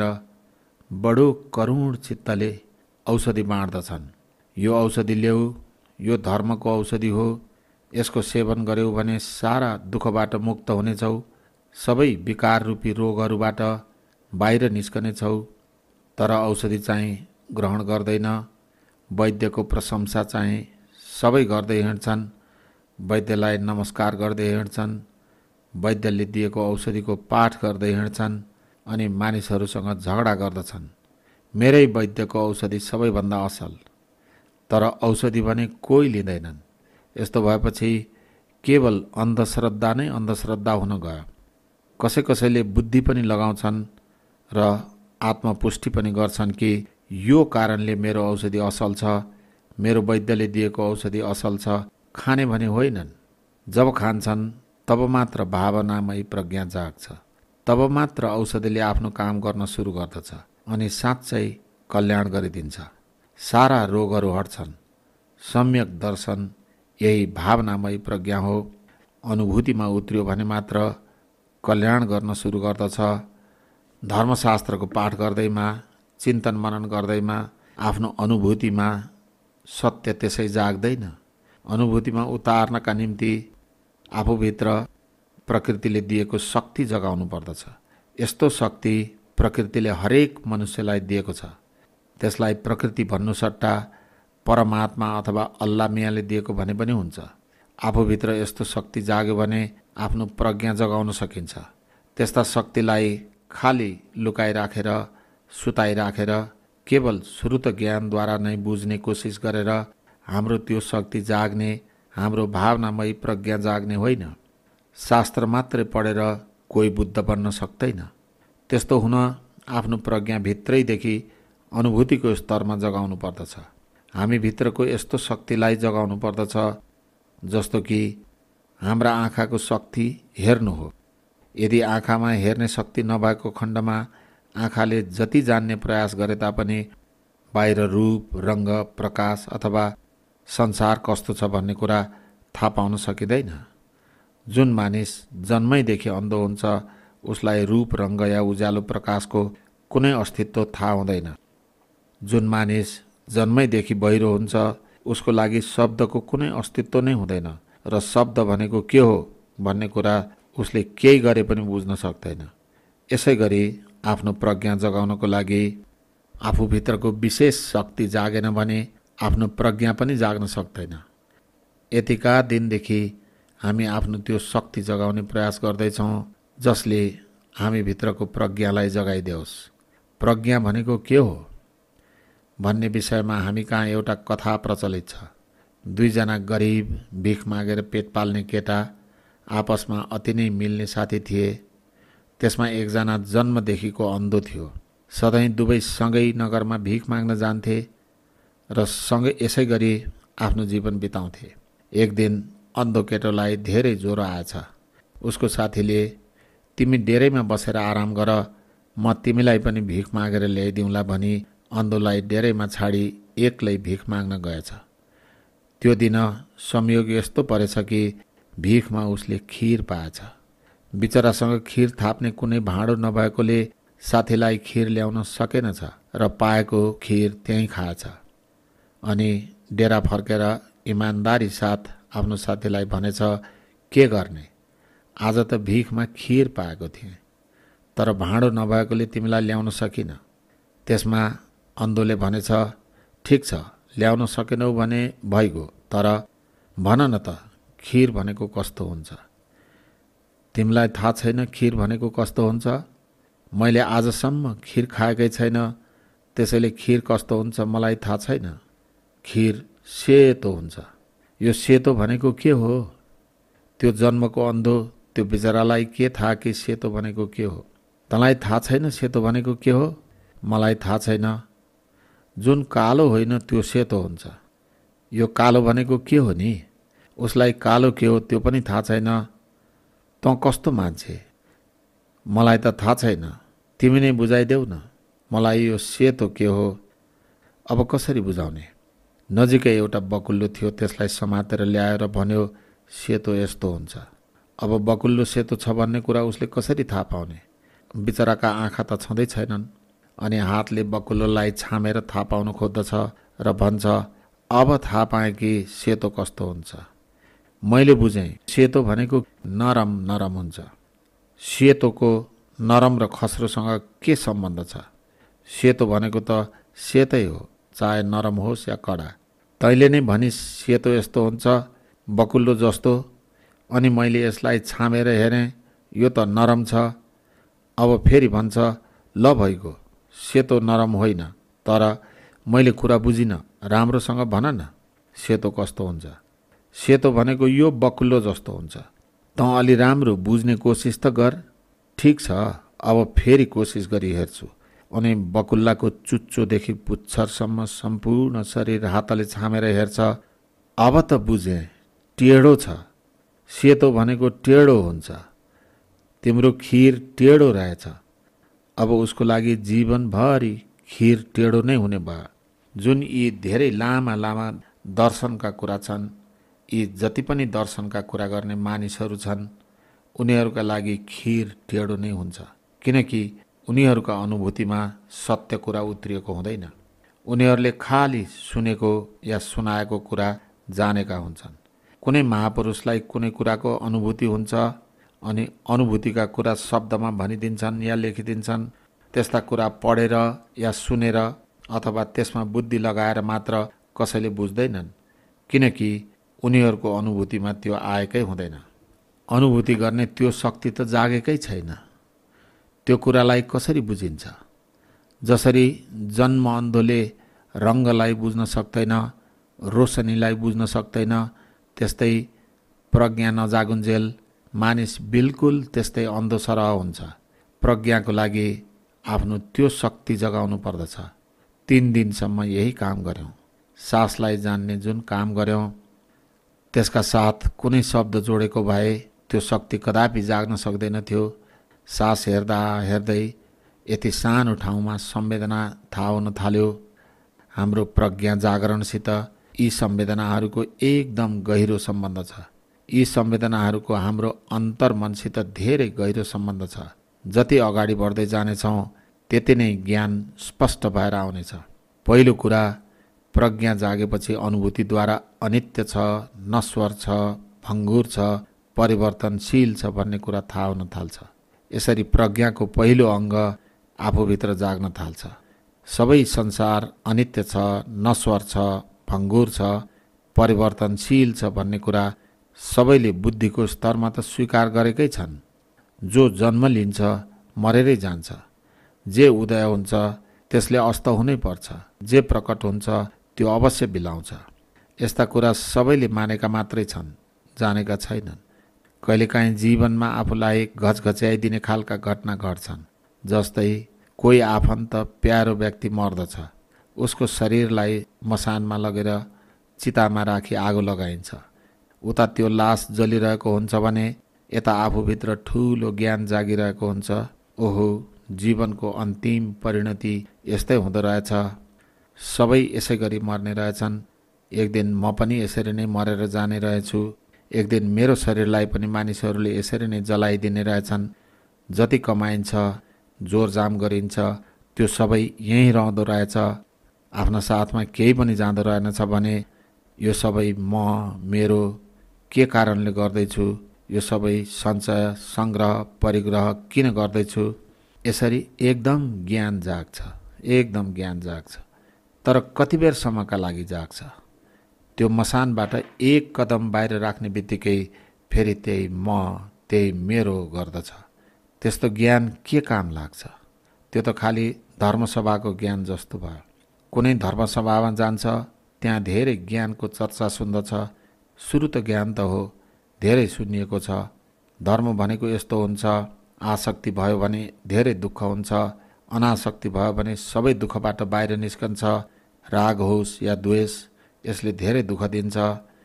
बडो करुण चित्तले औषधि बाँड्दछन्। यो औषधि ल्याऊ, यो धर्मको औषधि हो, यसको सेवन गर्यौ भने सारा दुःखबाट मुक्त हुनेछौ, सबै विकार रूपी रोगहरूबाट बाहिर निस्कनेछौ। तर औषधि चाहिँ ग्रहण गर्दैन। वैद्यको प्रशंसा चाहिँ सबै गर्दै हिँड्छन्, वैद्यलाई नमस्कार गर्दै हिँड्छन्, वैद्यले दिएको औषधिको पाठ गर्दै हिँड्छन् अनि मानिसहरूसँग झगडा गर्दछन्। मेरै वैद्यको औषधि सबैभन्दा असल, तर औषधि भने कोही लिँदैनन्। यस्तो भएपछि केवल अन्धश्रद्धा नै अन्धश्रद्धा हुन गयो। कसै कसैले बुद्धि पनि लगाउँछन् र आत्मपुष्टि पनि गर्छन् कि यो कारणले मेरो औषधि असल छ, मेरो वैद्यले दिएको औषधि असल छ, खाने भने होइनन्। जब खान्छन् तब मात्र भावनामयी प्रज्ञा जाग्छ, तब मात्र औषधिले आफ्नो काम गर्न सुरु गर्दछ अनि साँच्चै कल्याण गरिदिन्छ। सारा रोगहरू हट्छन्। सम्यक दर्शन यही भावनामयी प्रज्ञा हो। अनुभूतिमा उत्रियो भने मात्र कल्याण गर्न सुरु गर्दछ। धर्मशास्त्रको पाठ गर्दैमा, चिन्तन मनन गर्दैमा आफ्नो अनुभूतिमा सत्य त्यसै जाग्दैन। अनुभूतिमा उतार्नका निम्ति आफूभित्र प्रकृतिले दिएको शक्ति जगाउनु पर्दछ। यस्तो शक्ति प्रकृतिले हरेक मनुष्यलाई दिएको छ। त्यसलाई प्रकृति भन्नु सट्टा परमात्मा अथवा अल्लाह मियाँले दिएको भने पनि हुन्छ। आफूभित्र यस्तो शक्ति जाग्यो भने आफ्नो प्रज्ञा जगाउन सकिन्छ। त्यस्ता शक्तिलाई खाली लुकाइराखेर, सुताइराखेर केवल श्रुत ज्ञानद्वारा नै बुझ्ने कोसिस गरेर हाम्रो त्यो शक्ति जाग्ने, हाम्रो भावनामयी प्रज्ञा जाग्ने होइन। शास्त्र मात्रै पढेर कोही बुद्ध बन्न सक्दैन। त्यस्तो हुन आफ्नो प्रज्ञा भित्रैदेखि अनुभूतिको स्तरमा जगाउनु पर्दछ। हामी भित्रको यस्तो शक्तिलाई जगाउनु पर्दछ जस्तो कि हाम्रा आँखाको शक्ति हेर्नु हो। यदि आँखामा हेर्ने शक्ति नभएको खण्डमा आँखाले जति जान्ने प्रयास गरे तापनि बाहिर रूप, रङ्ग, प्रकाश अथवा संसार कस्तो छ भन्ने कुरा थाहा पाउन सकिँदैन। जुन मानिस जन्मैदेखि अन्धो हुन्छ उसलाई रूप, रङ्ग या उज्यालो प्रकाशको कुनै अस्तित्व थाहा हुँदैन। जुन मानिस जन्मैदेखि बहिरो हुन्छ उसको लागि शब्दको कुनै अस्तित्व नै हुँदैन र शब्द भनेको के हो भन्ने कुरा उसले केही गरे पनि बुझ्न सक्दैन। यसै गरी आफ्नो प्रज्ञा जगाउनको लागि आफूभित्रको विशेष शक्ति जागेन भने आफ्नो प्रज्ञा पनि जाग्न सक्दैन। यतिका दिनदेखि हामी आफ्नो त्यो शक्ति जगाउने प्रयास गर्दैछौँ जसले हामी भित्रको प्रज्ञालाई जगाइदेओस्। प्रज्ञा भनेको के हो भन्ने विषयमा हामी कहाँ एउटा कथा प्रचलित छ। दुईजना गरिब भिख मागेर पेट पाल्ने केटा आपसमा अति नै मिल्ने साथी थिए। त्यसमा एकजना जन्मदेखिको अन्धो थियो। सधैँ दुवै सँगै नगरमा भिख माग्न जान्थे र सँगै यसै गरी आफ्नो जीवन बिताउँथे। एक दिन अन्धो केटोलाई धेरै ज्वरो आएछ। उसको साथीले तिमी डेरैमा बसेर आराम गर, म तिमीलाई पनि भिख मागेर ल्याइदिउँला भनी अन्धोलाई डेरैमा छाडी एक्लै भिख माग्न गएछ। त्यो दिन संयोग यस्तो परेछ कि भिखमा उसले खीर पाएछ। बिचरासँग खीर थाप्ने कुनै भाँडो नभएकोले साथीलाई खीर ल्याउन सकेनछ र पाएको खीर त्यहीँ खाएछ। अनि डेरा फर्केर इमान्दारी साथ आफ्नो साथीलाई भनेछ, के गर्ने, आज त भिखमा खीर पाएको थिएँ तर भाँडो नभएकोले तिमीलाई ल्याउन सकिन। त्यसमा अन्धोले भनेछ, ठिक छ, ल्याउन सकेनौ भने भइगयो, तर भन न त खीर भनेको कस्तो हुन्छ। तिमीलाई थाहा छैन खीर भनेको कस्तो हुन्छ? मैले आजसम्म खीर खाएकै छैन, त्यसैले खीर कस्तो हुन्छ मलाई थाहा छैन। खीर सेतो हुन्छ। यो सेतो भनेको के हो? त्यो जन्मको अन्धो त्यो बिचरालाई के थाहा कि सेतो भनेको के हो? तँलाई थाहा छैन सेतो भनेको के हो? मलाई थाहा छैन। जुन कालो होइन त्यो सेतो हुन्छ। यो कालो भनेको के हो नि? उसलाई कालो के हो त्यो पनि थाहा छैन। तँ कस्तो मान्छे? मलाई त थाहा छैन, तिमी नै बुझाइदेऊ न, मलाई यो सेतो के हो? अब कसरी बुझाउने? नजिकै एउटा बकुल्लो थियो, त्यसलाई समातेर ल्याएर भन्यो, सेतो यस्तो हुन्छ। अब बकुल्लो सेतो छ भन्ने कुरा उसले कसरी थाहा पाउने? बिचराका आँखा त छँदै छैनन्। अनि हातले बकुल्लोलाई छामेर थाहा पाउन खोज्दछ र भन्छ, अब थाहा पाएँ कि सेतो कस्तो हुन्छ। मैले बुझेँ, सेतो भनेको नरम नरम हुन्छ। सेतोको नरम र खस्रोसँग के सम्बन्ध छ? सेतो भनेको त सेतै हो, चाहे नरम होस् या कडा। तैँले नै भनिस् सेतो यस्तो हुन्छ, बकुल्लो जस्तो, अनि मैले यसलाई छामेर हेरेँ, यो त नरम छ। अब फेरि भन्छ, ल भइगयो, सेतो नरम होइन, तर मैले कुरा बुझिनँ, राम्रोसँग भन न, सेतो कस्तो हुन्छ? सेतो भनेको यो बकुल्लो जस्तो हुन्छ। तँ अलि राम्रो बुझ्ने कोसिस त गर। ठिक छ, अब फेरि कोसिस गरी हेर्छु। अनि बकुल्लाको चुच्चोदेखि पुच्छरसम्म सम्पूर्ण शरीर हातले छामेर हेर्छ। अब त बुझेँ, टेढो छ। सेतो भनेको टेढो हुन्छ। तिम्रो खिर टेढो रहेछ। अब उसको लागि जीवनभरि खिर टेढो नै हुने भयो। जुन यी धेरै लामा लामा दर्शनका कुरा छन्, यी जति पनि दर्शनका कुरा गर्ने मानिसहरू छन्, उनीहरूका लागि खिर टेढो नै हुन्छ। किनकि उनीहरूका अनुभूतिमा सत्य कुरा उत्रिएको हुँदैन। उनीहरूले खाली सुनेको या सुनाएको कुरा जानेका हुन्छन्। कुनै महापुरुषलाई कुनै कुराको अनुभूति हुन्छ, अनि अनुभूतिका कुरा शब्दमा भनिदिन्छन् या लेखिदिन्छन्। त्यस्ता कुरा पढेर या सुनेर अथवा त्यसमा बुद्धि लगाएर मात्र कसैले बुझ्दैनन्, किनकि उनीहरूको अनुभूतिमा त्यो आएकै हुँदैन। अनुभूति गर्ने त्यो शक्ति त जागेकै छैन। त्यो कुरालाई कसरी बुझिन्छ? जसरी जन्म अन्धोले रङ्गलाई बुझ्न सक्दैन, रोशनीलाई बुझ्न सक्दैन, त्यस्तै प्रज्ञा नजागुन्जेल मानिस बिल्कुल त्यस्तै अन्धो सरह हुन्छ। प्रज्ञाको लागि आफ्नो त्यो शक्ति जगाउनु पर्दछ। तीन दिनसम्म यही काम गऱ्यौँ। सासलाई जान्ने जुन काम गऱ्यौँ, त्यसका साथ कुनै शब्द जोडेको भए त्यो शक्ति कदापि जाग्न सक्दैन थियो। सास हेर्दा हेर्दै यति सानो ठाउँमा संवेदना थाहा हुन थाल्यो। हाम्रो प्रज्ञा जागरणसित यी संवेदनाहरूको एकदम गहिरो सम्बन्ध छ। यी संवेदनाहरूको हाम्रो अन्तर्मनसित धेरै गहिरो सम्बन्ध छ। जति अगाडि बढ्दै जानेछौँ त्यति नै ज्ञान स्पष्ट भएर आउनेछ। पहिलो कुरा, प्रज्ञा जागेपछि अनुभूतिद्वारा अनित्य छ, नश्वर छ, भङ्गुर छ, परिवर्तनशील छ भन्ने कुरा थाहा हुन थाल्छ। यसरी प्रज्ञाको पहिलो अङ्ग आफूभित्र जाग्न थाल्छ। सबै संसार अनित्य छ, नश्वर छ, भङ्गुर छ, परिवर्तनशील छ भन्ने कुरा सबैले बुद्धिको स्तरमा त स्वीकार गरेकै छन्। जो जन्म लिन्छ मरेरै जान्छ। जे उदय हुन्छ त्यसले अस्त हुनै पर्छ। जे प्रकट हुन्छ त्यो अवश्य बिलाउँछ। यस्ता कुरा सबैले मानेका मात्रै छन्, जानेका छैनन्। कहिलेकाहीँ जीवनमा आफूलाई घचघच्याइदिने खालका घटना घट्छन्। जस्तै कोही आफन्त प्यारो व्यक्ति मर्दछ, उसको शरीरलाई मसानमा लगेर चितामा राखी आगो लगाइन्छ। उता त्यो लास जलिरहेको हुन्छ भने यता आफूभित्र ठुलो ज्ञान जागिरहेको हुन्छ। ओहो, जीवनको अन्तिम परिणति यस्तै हुँदो रहेछ। सबै यसै गरी मर्ने रहेछन्। एक दिन म पनि यसरी नै मरेर जाने रहेछु। एक दिन मेरो शरीरलाई पनि मानिसहरूले यसरी नै जलाइदिने रहेछन्। जति कमाइन्छ, जोरजाम गरिन्छ, त्यो सबै यहीँ रहँदो रहेछ। आफ्ना साथमा केही पनि जाँदो रहेनछ भने यो सबै म, मेरो के कारणले गर्दैछु, यो सबै सञ्चय, सङ्ग्रह, परिग्रह किन गर्दैछु? यसरी एकदम ज्ञान जाग्छ, एकदम ज्ञान जाग्छ। तर कति बेरसम्मका लागि जाग्छ? त्यो मसानबाट एक कदम बाहिर राख्ने बित्तिकै फेरि त्यही म, त्यही मेरो गर्दछ। त्यस्तो ज्ञान के काम लाग्छ? त्यो त खालि धर्मसभाको ज्ञान जस्तो भयो। कुनै धर्मसभामा जान्छ, त्यहाँ धेरै ज्ञानको चर्चा सुन्दछ। सुरु त ज्ञान त हो, धेरै सुनिएको छ। धर्म भनेको यस्तो हुन्छ, आसक्ति भयो भने धेरै दुःख हुन्छ, अनासक्ति भयो भने सबै दुःखबाट बाहिर निस्कन्छ। राग होस् या द्वेष, यसले धेरै दुःख दिन्छ।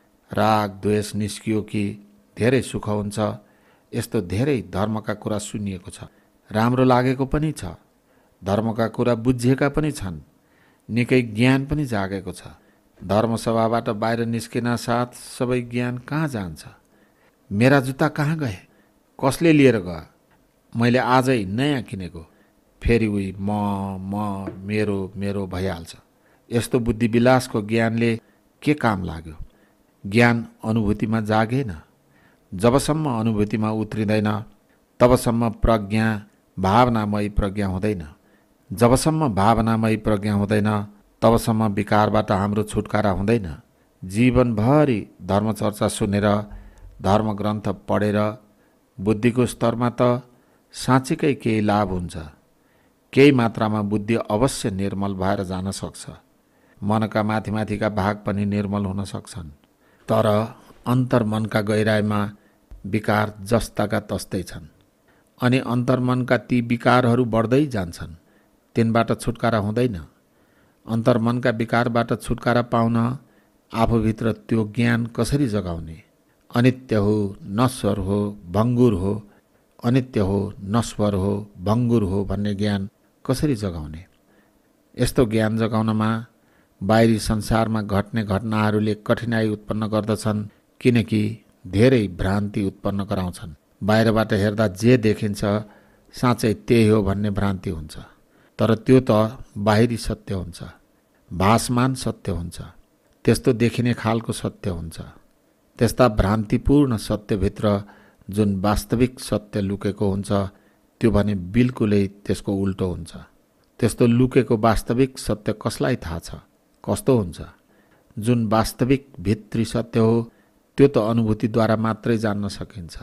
राग द्वेष निस्कियो कि धेरै सुख हुन्छ। यस्तो धेरै धर्मका कुरा सुनिएको छ, राम्रो लागेको पनि छ। धर्मका कुरा बुझिएका पनि छन्, निकै ज्ञान पनि जागेको छ। धर्मसभाबाट बाहिर निस्किन साथ सबै ज्ञान कहाँ जान्छ? मेरा जुत्ता कहाँ गए? कसले लिएर गयो? मैले आजै नयाँ किनेको। फेरि उही म, म, मेरो, मेरो भइहाल्छ। यस्तो बुद्धिविलासको ज्ञानले के काम लाग्यो? ज्ञान अनुभूतिमा जागेन। जबसम्म अनुभूतिमा उत्रिँदैन तबसम्म प्रज्ञा भावनामयी प्रज्ञा हुँदैन। जबसम्म भावनामयी प्रज्ञा हुँदैन तबसम्म विकारबाट हाम्रो छुटकारा हुँदैन। जीवनभरि धर्मचर्चा सुनेर, धर्मग्रन्थ पढेर बुद्धिको स्तरमा त साँच्चीकै केही लाभ हुन्छ। केही मात्रामा बुद्धि अवश्य निर्मल भएर जान सक्छ। मनका माथि माथिका भाग पनि निर्मल हुन सक्छन्। तर अन्तर्मनका गहिराइमा विकार जस्ताका तस्तै छन् अनि अन्तर्मनका ती विकारहरू बढ्दै जान्छन्, तिनबाट छुटकारा हुँदैन। अन्तर्मनका विकारबाट छुटकारा पाउन आफूभित्र त्यो ज्ञान कसरी जगाउने? अनित्य हो, नश्वर हो, भङ्गुर हो, अनित्य हो, नश्वर हो, भङ्गुर हो भन्ने ज्ञान कसरी जगाउने? यस्तो ज्ञान जगाउनमा बाहिरी संसारमा घट्ने घटनाहरूले कठिनाई उत्पन्न गर्दछन्, किनकि धेरै भ्रान्ति उत्पन्न गराउँछन्। बाहिरबाट हेर्दा जे देखिन्छ साँच्चै त्यही हो भन्ने भ्रान्ति हुन्छ, तर त्यो त बाहिरी सत्य हुन्छ, भासमान सत्य हुन्छ, त्यस्तो देखिने खालको सत्य हुन्छ। त्यस्ता भ्रान्तिपूर्ण सत्यभित्र जुन वास्तविक सत्य लुकेको हुन्छ त्यो भने बिल्कुलै त्यसको उल्टो हुन्छ। त्यस्तो लुकेको वास्तविक सत्य कसलाई थाहा छ? कस्तो हुन्छ? जुन वास्तविक भित्री सत्य हो त्यो त अनुभूतिद्वारा मात्रै जान्न सकिन्छ,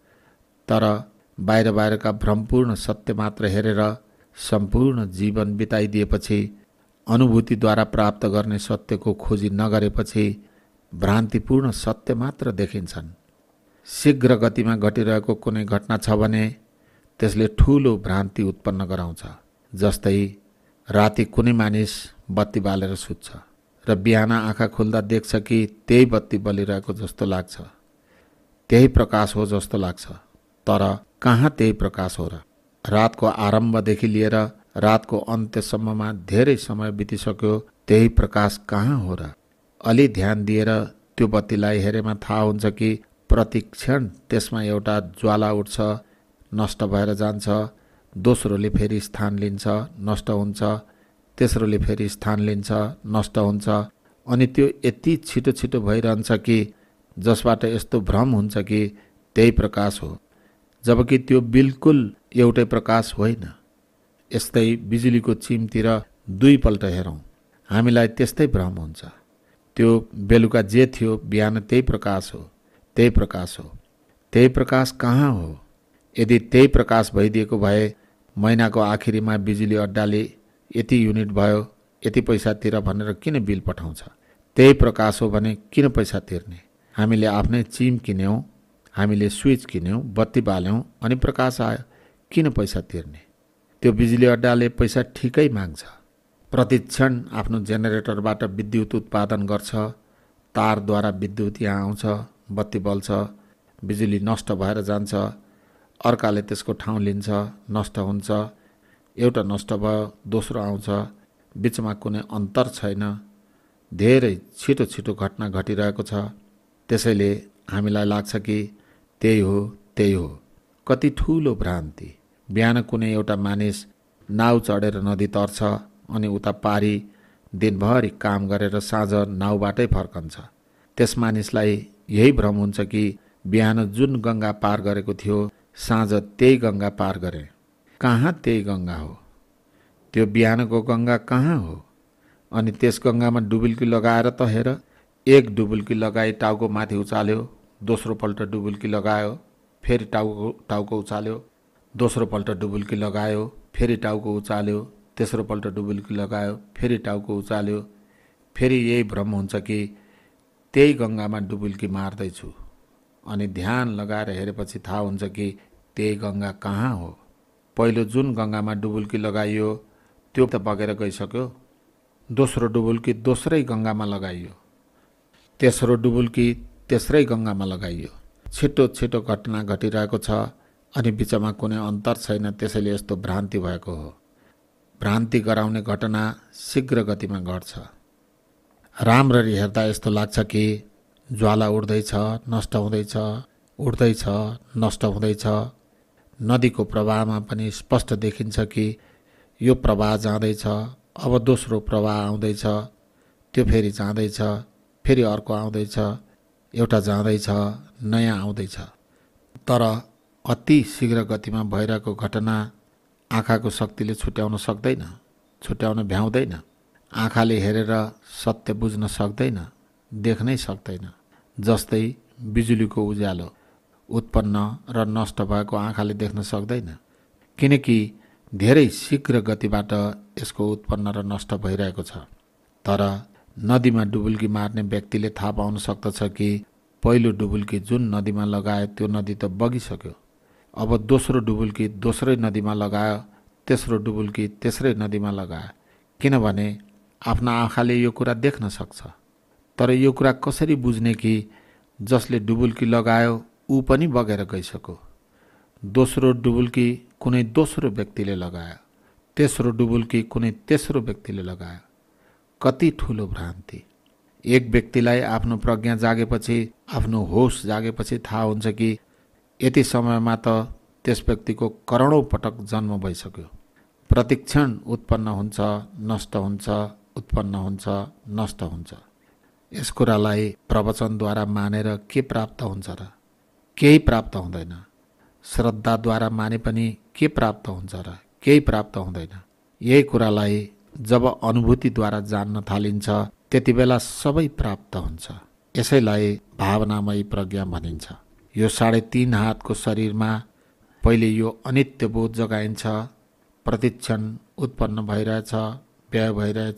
तर बाहिर बाहिरका भ्रमपूर्ण सत्य मात्र हेरेर सम्पूर्ण जीवन बिताइदिएपछि, अनुभूतिद्वारा प्राप्त गर्ने सत्यको खोजी नगरेपछि भ्रान्तिपूर्ण सत्य मात्र देखिन्छन्। शीघ्र गतिमा घटिरहेको कुनै घटना छ भने त्यसले ठूलो भ्रान्ति उत्पन्न गराउँछ। जस्तै राति कुनै मानिस बत्ती बालेर सुत्छ र बिहान आँखा खुल्दा देख्छ कि त्यही बत्ती बलिरहेको जस्तो लाग्छ, त्यही प्रकाश हो जस्तो लाग्छ, तर कहाँ त्यही प्रकाश हो र? रातको आरम्भदेखि लिएर रातको अन्त्यसम्ममा धेरै समय बितिसक्यो, त्यही प्रकाश कहाँ हो र? अलि ध्यान दिएर त्यो बत्तीलाई हेरेमा थाहा हुन्छ कि प्रतिक्षण त्यसमा एउटा ज्वाला उठ्छ, नष्ट भएर जान्छ, दोस्रोले फेरि स्थान लिन्छ, नष्ट हुन्छ, तेस्रोले फेरि स्थान लिन्छ, नष्ट हुन्छ, अनि त्यो यति छिटो छिटो भइरहन्छ कि जसबाट यस्तो भ्रम हुन्छ कि त्यही प्रकाश हो, जबकि त्यो बिल्कुल एउटै प्रकाश होइन। यस्तै बिजुलीको चिमतिर दुईपल्ट हेरौँ, हामीलाई त्यस्तै भ्रम हुन्छ। त्यो बेलुका जे थियो बिहान त्यही प्रकाश हो, त्यही प्रकाश हो। त्यही प्रकाश कहाँ हो? यदि त्यही प्रकाश भइदिएको भए महिनाको आखिरीमा बिजुली अड्डाले यति युनिट भयो, यति पैसा तिर भनेर किन बिल पठाउँछ? त्यही प्रकाश हो भने किन पैसा तिर्ने? हामीले आफ्नै चिम किन्यौँ, हामीले स्विच किन्यौँ, बत्ती बाल्यौँ अनि प्रकाश आयो, किन पैसा तिर्ने? त्यो बिजुली अड्डाले पैसा ठिकै माग्छ। प्रतिक्षण आफ्नो जेनेरेटरबाट विद्युत उत्पादन गर्छ, तारद्वारा विद्युत यहाँ आउँछ, बत्ती बल्छ, बिजुली नष्ट भएर जान्छ, अर्काले त्यसको ठाउँ लिन्छ, नष्ट हुन्छ, एउटा नष्ट भयो, दोस्रो आउँछ, बिचमा कुनै अन्तर छैन, धेरै छिटो छिटो घटना घटिरहेको छ। त्यसैले हामीलाई लाग्छ कि त्यही हो, त्यही हो। कति ठुलो भ्रान्ति! बिहान कुनै एउटा मानिस नाउ चढेर नदी तर्छ अनि उता पारी दिनभरि काम गरेर साँझ नाउबाटै फर्कन्छ। त्यस मानिसलाई यही भ्रम हुन्छ कि बिहान जुन गङ्गा पार गरेको थियो साँझ त्यही गङ्गा पार गरे। कहाँ त्यही गङ्गा हो? त्यो बिहानको गङ्गा कहाँ हो? अनि त्यस गङ्गामा डुबुल्की लगाएर त हेर, एक डुबुल्की लगाई टाउको माथि उचाल्यो, दोस्रो पल्ट डुबुल्की लगायो, फेरि टाउको टाउको उचाल्यो, दोस्रो पल्ट डुबुल्की लगायो, फेरि टाउको उचाल्यो, तेस्रो पल्ट डुबुल्की लगायो, फेरि टाउको उचाल्यो। फेरि यही भ्रम हुन्छ कि त्यही गङ्गामा डुबुल्की मार्दैछु, अनि ध्यान लगाएर हेरेपछि थाहा हुन्छ कि त्यही गङ्गा कहाँ हो? पहिलो जुन गङ्गामा डुबुल्की लगाइयो त्यो त बगेर गइसक्यो, दोस्रो डुबुल्की दोस्रै गङ्गामा लगाइयो, तेस्रो डुबुल्की तेस्रै गङ्गामा लगाइयो। छिटो छिटो घटना घटिरहेको छ अनि बिचमा कुनै अन्तर छैन, त्यसैले यस्तो भ्रान्ति भएको हो। भ्रान्ति गराउने घटना शीघ्र गतिमा घट्छ। राम्ररी हेर्दा यस्तो लाग्छ कि ज्वाला उड्दैछ, नष्ट हुँदैछ, उड्दैछ, नष्ट हुँदैछ। नदीको प्रवाहमा पनि स्पष्ट देखिन्छ कि यो प्रवाह जाँदैछ, अब दोस्रो प्रवाह आउँदैछ, त्यो फेरि जाँदैछ, फेरि अर्को आउँदैछ, एउटा जाँदैछ, नयाँ आउँदैछ। तर अति शीघ्र गतिमा भइरहेको घटना आँखाको शक्तिले छुट्याउन सक्दैन, छुट्याउन भ्याउँदैन। आँखाले हेरेर सत्य बुझ्न सक्दैन, देख्नै सक्दैन। जस्तै बिजुलीको उज्यालो उत्पन्न र नष्ट भएको आँखाले देख्न सक्दैन, किनकि धेरै शीघ्र गतिबाट यसको उत्पन्न र नष्ट भइरहेको छ। तर नदीमा डुबुल्की मार्ने व्यक्तिले थाहा पाउन सक्दछ कि पहिलो डुबुल्की जुन नदीमा लगायो त्यो नदी त बगिसक्यो। अब दोस्रो डुबुल्की दोस्रै नदीमा लगायो, तेस्रो डुबुल्की तेस्रै नदीमा लगायो, किनभने आफ्ना आँखाले यो कुरा देख्न सक्छ। तर यो कुरा कसरी बुझ्ने कि जसले डुबुल्की लगायो ऊ पनि बगेर गइसक्यो। दोस्रो डुबुल्की कुनै दोस्रो व्यक्तिले लगायो, तेस्रो डुबुल्की कुनै तेस्रो व्यक्तिले लगायो। कति ठुलो भ्रान्ति! एक व्यक्तिलाई आफ्नो प्रज्ञा जागेपछि, आफ्नो होस जागेपछि थाहा हुन्छ कि यति समयमा त त्यस व्यक्तिको करोडौँ पटक जन्म भइसक्यो। प्रतिक्षण उत्पन्न हुन्छ, नष्ट हुन्छ, उत्पन्न हुन्छ, नष्ट हुन्छ। यस कुरालाई प्रवचनद्वारा मानेर के प्राप्त हुन्छ र? केही प्राप्त हुँदैन। श्रद्धाद्वारा माने पनि के प्राप्त हुन्छ र? केही प्राप्त हुँदैन। यही कुरालाई जब अनुभूतिद्वारा जान्न थालिन्छ त्यति बेला सबै प्राप्त हुन्छ। यसैलाई भावनामयी प्रज्ञा भनिन्छ। यो साढे तीन हातको शरीरमा पहिले यो अनित्य बोध जगाइन्छ। प्रतिक्षण उत्पन्न भइरहेछ, व्यय भइरहेछ।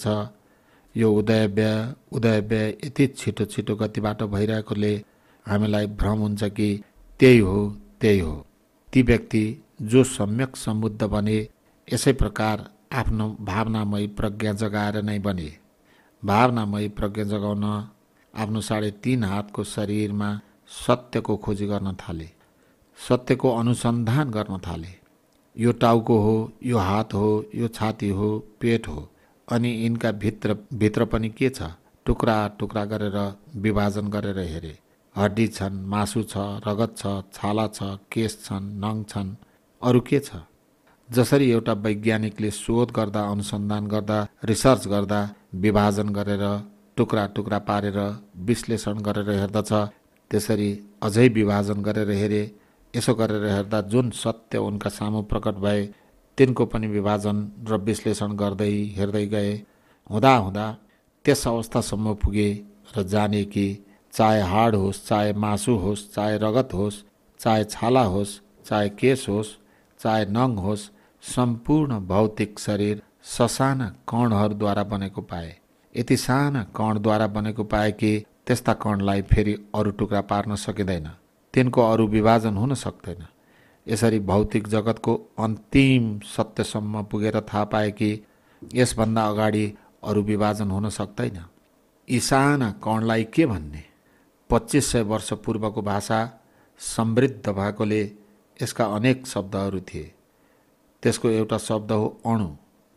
यो उदय व्यय उदय व्यय यति छिटो छिटो गतिबाट भइरहेकोले हामीलाई भ्रम हुन्छ कि त्यही हो त्यही हो। ती व्यक्ति जो सम्यक सम्बुद्ध बने यसै प्रकार आफ्नो भावनामयी प्रज्ञा जगाएर नै बने। भावनामयी प्रज्ञा जगाउन आफ्नो साढे तीन हातको शरीरमा सत्यको खोजी गर्न थाले, सत्यको अनुसन्धान गर्न थाले। यो टाउको हो, यो हात हो, यो छाती हो, पेट हो, अनि यिनका भित्र भित्र पनि के छ? टुक्रा टुक्रा गरेर विभाजन गरेर हेरे। हड्डी छन्, मासु छ, रगत छ, छाला छ, केश छन्, नङ छन्, अरू के छ? जसरी एउटा वैज्ञानिकले शोध गर्दा, अनुसन्धान गर्दा, रिसर्च गर्दा विभाजन गरेर टुक्रा टुक्रा पारेर विश्लेषण गरेर हेर्दछ, त्यसरी अझै विभाजन गरेर हेरे। यसो गरेर हेर्दा जुन सत्य उनका सामु प्रकट भए तिनको पनि विभाजन र विश्लेषण गर्दै हेर्दै गए। हुँदा हुँदा त्यस अवस्थासम्म पुगे र जाने कि चाहे हाड होस्, चाहे मासु होस्, चाहे रगत होस्, चाहे छाला होस्, चाहे केश होस्, चाहे नङ होस्, सम्पूर्ण भौतिक शरीर ससाना कणहरूद्वारा बनेको पाए। यति साना कणद्वारा बनेको पाए कि त्यस्ता कणलाई फेरि अरू टुक्रा पार्न सकिँदैन, तिनको अरू विभाजन हुन सक्दैन। यसरी भौतिक जगतको अन्तिम सत्यसम्म पुगेर थाहा पाए कि यसभन्दा अगाडि अरू विभाजन हुन सक्दैन। यी साना कणलाई के भन्ने? पच्चिस सय वर्ष पूर्वको भाषा समृद्ध भएकोले यसका अनेक शब्दहरू थिए। त्यसको एउटा शब्द हो अणु,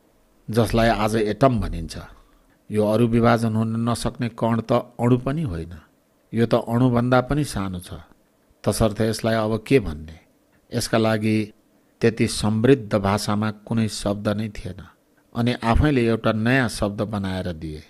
जसलाई आज एटम भनिन्छ। यो अरू विभाजन हुन नसक्ने कण त अणु पनि होइन, यो त अणुभन्दा पनि सानो छ। तसर्थ यसलाई अब के भन्ने? यसका लागि त्यति समृद्ध भाषामा कुनै शब्द नै थिएन, अनि आफैले एउटा नयाँ शब्द बनाएर दिए।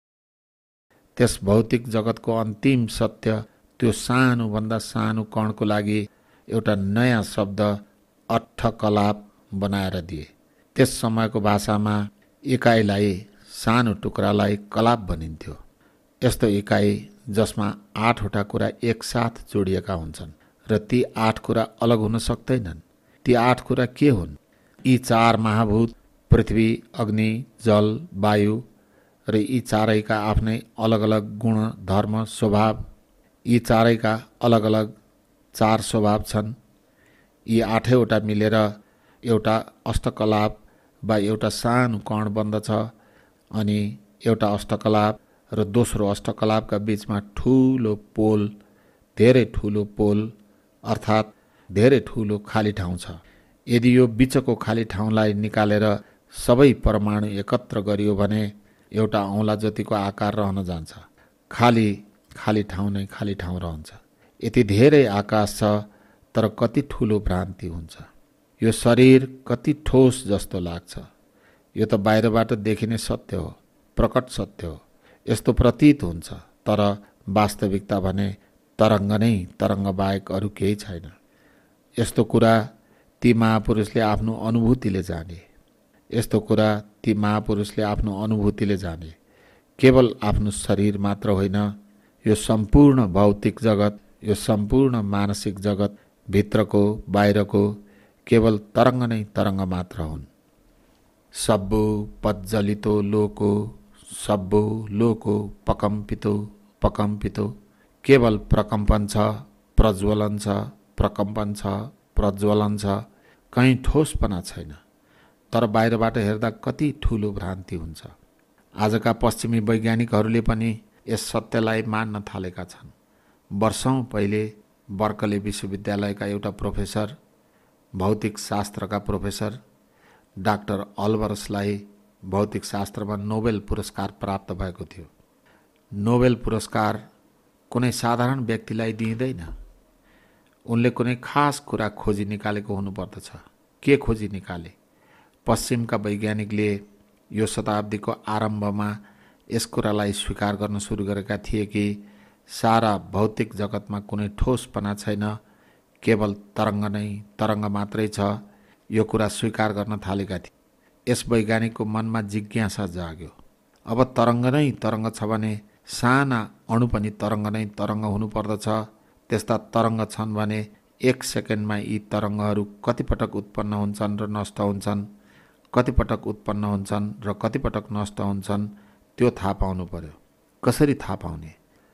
त्यस भौतिक जगतको अन्तिम सत्य, त्यो सानोभन्दा सानो कणको लागि एउटा नयाँ शब्द अट्ठकलाप बनाएर दिए। त्यस समयको भाषामा इकाइलाई, सानो टुक्रालाई कलाप भनिन्थ्यो। यस्तो इकाइ जसमा आठवटा कुरा एकसाथ जोडिएका हुन्छन् र ती आठ कुरा अलग हुन सक्दैनन्। ती आठ कुरा के हुन्? यी चार महाभूत पृथ्वी, अग्नि, जल, वायु र यी चारैका आफ्नै अलग अलग गुण, धर्म, स्वभाव। यी चारैका अलग अलग चार स्वभाव छन्। यी आठैवटा मिलेर एउटा अष्टकलाप वा एउटा सानो कण बन्दछ, अनि एउटा अष्टकलाप र दोस्रो अष्टकलापका बीचमा ठुलो पोल, धेरै ठुलो पोल अर्थात् धेरै ठुलो खाली ठाउँ छ। यदि यो बिचको खाली ठाउँलाई निकालेर सबै परमाणु एकत्र गरियो भने एउटा औँला जतिको आकार रहन जान्छ। खाली खाली ठाउँ नै खाली ठाउँ रहन्छ। यति धेरै आकाश छ, तर कति ठुलो भ्रान्ति हुन्छ। यो शरीर कति ठोस जस्तो लाग्छ। यो त बाहिरबाट देखिने सत्य हो, प्रकट सत्य हो, यस्तो प्रतीत हुन्छ। तर वास्तविकता भने तरङ्ग नै तरङ्ग बाहेक अरू केही छैन। यस्तो कुरा ती महापुरुषले आफ्नो अनुभूतिले जाने। यस्तो कुरा ती महापुरुषले आफ्नो अनुभूतिले जाने। केवल आफ्नो शरीर मात्र होइन, यो सम्पूर्ण भौतिक जगत, यो सम्पूर्ण मानसिक जगत, भित्रको बाहिरको केवल तरङ्ग नै तरङ्ग मात्र हुन्। सब्बो पज्जलितो लोको, सब्बो लोको पकम्पितो पकम्पितो। केवल प्रकम्पन छ, प्रज्वलन छ, प्रकम्पन छ, प्रज्वलन छ, कहीँ ठोसपना छैन। तर बाहिरबाट हेर्दा कति ठुलो भ्रान्ति हुन्छ। आजका पश्चिमी वैज्ञानिकहरूले पनि यस सत्यलाई मान्न थालेका छन्। वर्षौं पहिले बर्कले विश्वविद्यालयका एउटा प्रोफेसर, भौतिक शास्त्रका प्रोफेसर डाक्टर अल्बर्सलाई भौतिक शास्त्रमा नोबेल पुरस्कार प्राप्त भएको थियो। नोबेल पुरस्कार कुनै साधारण व्यक्तिलाई दिइँदैन। उनले कुनै खास कुरा खोजी निकालेको हुनुपर्दछ। के खोजी निकाले? पश्चिमका वैज्ञानिकले यो शताब्दीको आरम्भमा यस कुरालाई स्वीकार गर्न सुरु गरेका थिए कि सारा भौतिक जगतमा कुनै ठोसपना छैन, केवल तरङ्ग नै तरङ्ग मात्रै छ। यो कुरा स्वीकार गर्न थालेका थिए। यस वैज्ञानिकको मनमा जिज्ञासा जाग्यो। अब तरङ्ग नै तरङ्ग छ भने साना अणु पनि तरङ्ग नै तरङ्ग हुनुपर्दछ। त्यस्ता तरङ्ग छन् भने एक सेकेन्डमा यी तरङ्गहरू कतिपटक उत्पन्न हुन्छन् र नष्ट हुन्छन्, कतिपटक उत्पन्न हुन्छन् र कतिपटक नष्ट हुन्छन्, त्यो थाहा पाउनु पर्यो। कसरी थाहा पाउने?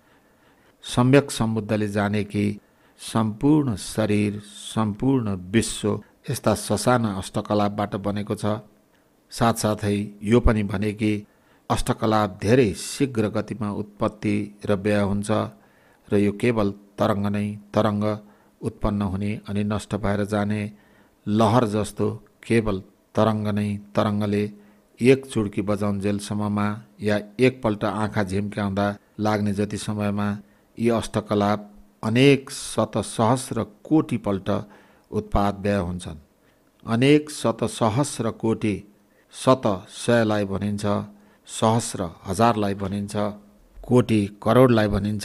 सम्यक सम्बुद्धले जाने कि सम्पूर्ण शरीर, सम्पूर्ण विश्व यस्ता ससाना अष्टकलापबाट बनेको छ। साथसाथै यो पनि भने कि अष्टकलाप धेरै शीघ्र गतिमा उत्पत्ति र व्यय हुन्छ र यो केवल तरङ्ग नै तरङ्ग उत्पन्न हुने अनि नष्ट भएर जाने लहर जस्तो केवल तरङ्ग नै तरङ्गले एक चुड्की बजाउन्जेलसम्ममा या एकपल्ट आँखा झिम्क्याउँदा लाग्ने जति समयमा यी अष्टकलाप अनेक शत सहस्र कोटिपल्ट उत्पाद व्यय हुन्छन्। अनेक शत सहस्र कोटि, शत सयलाई भनिन्छ, सहस्र हजारलाई भनिन्छ, कोटि करोडलाई भनिन्छ,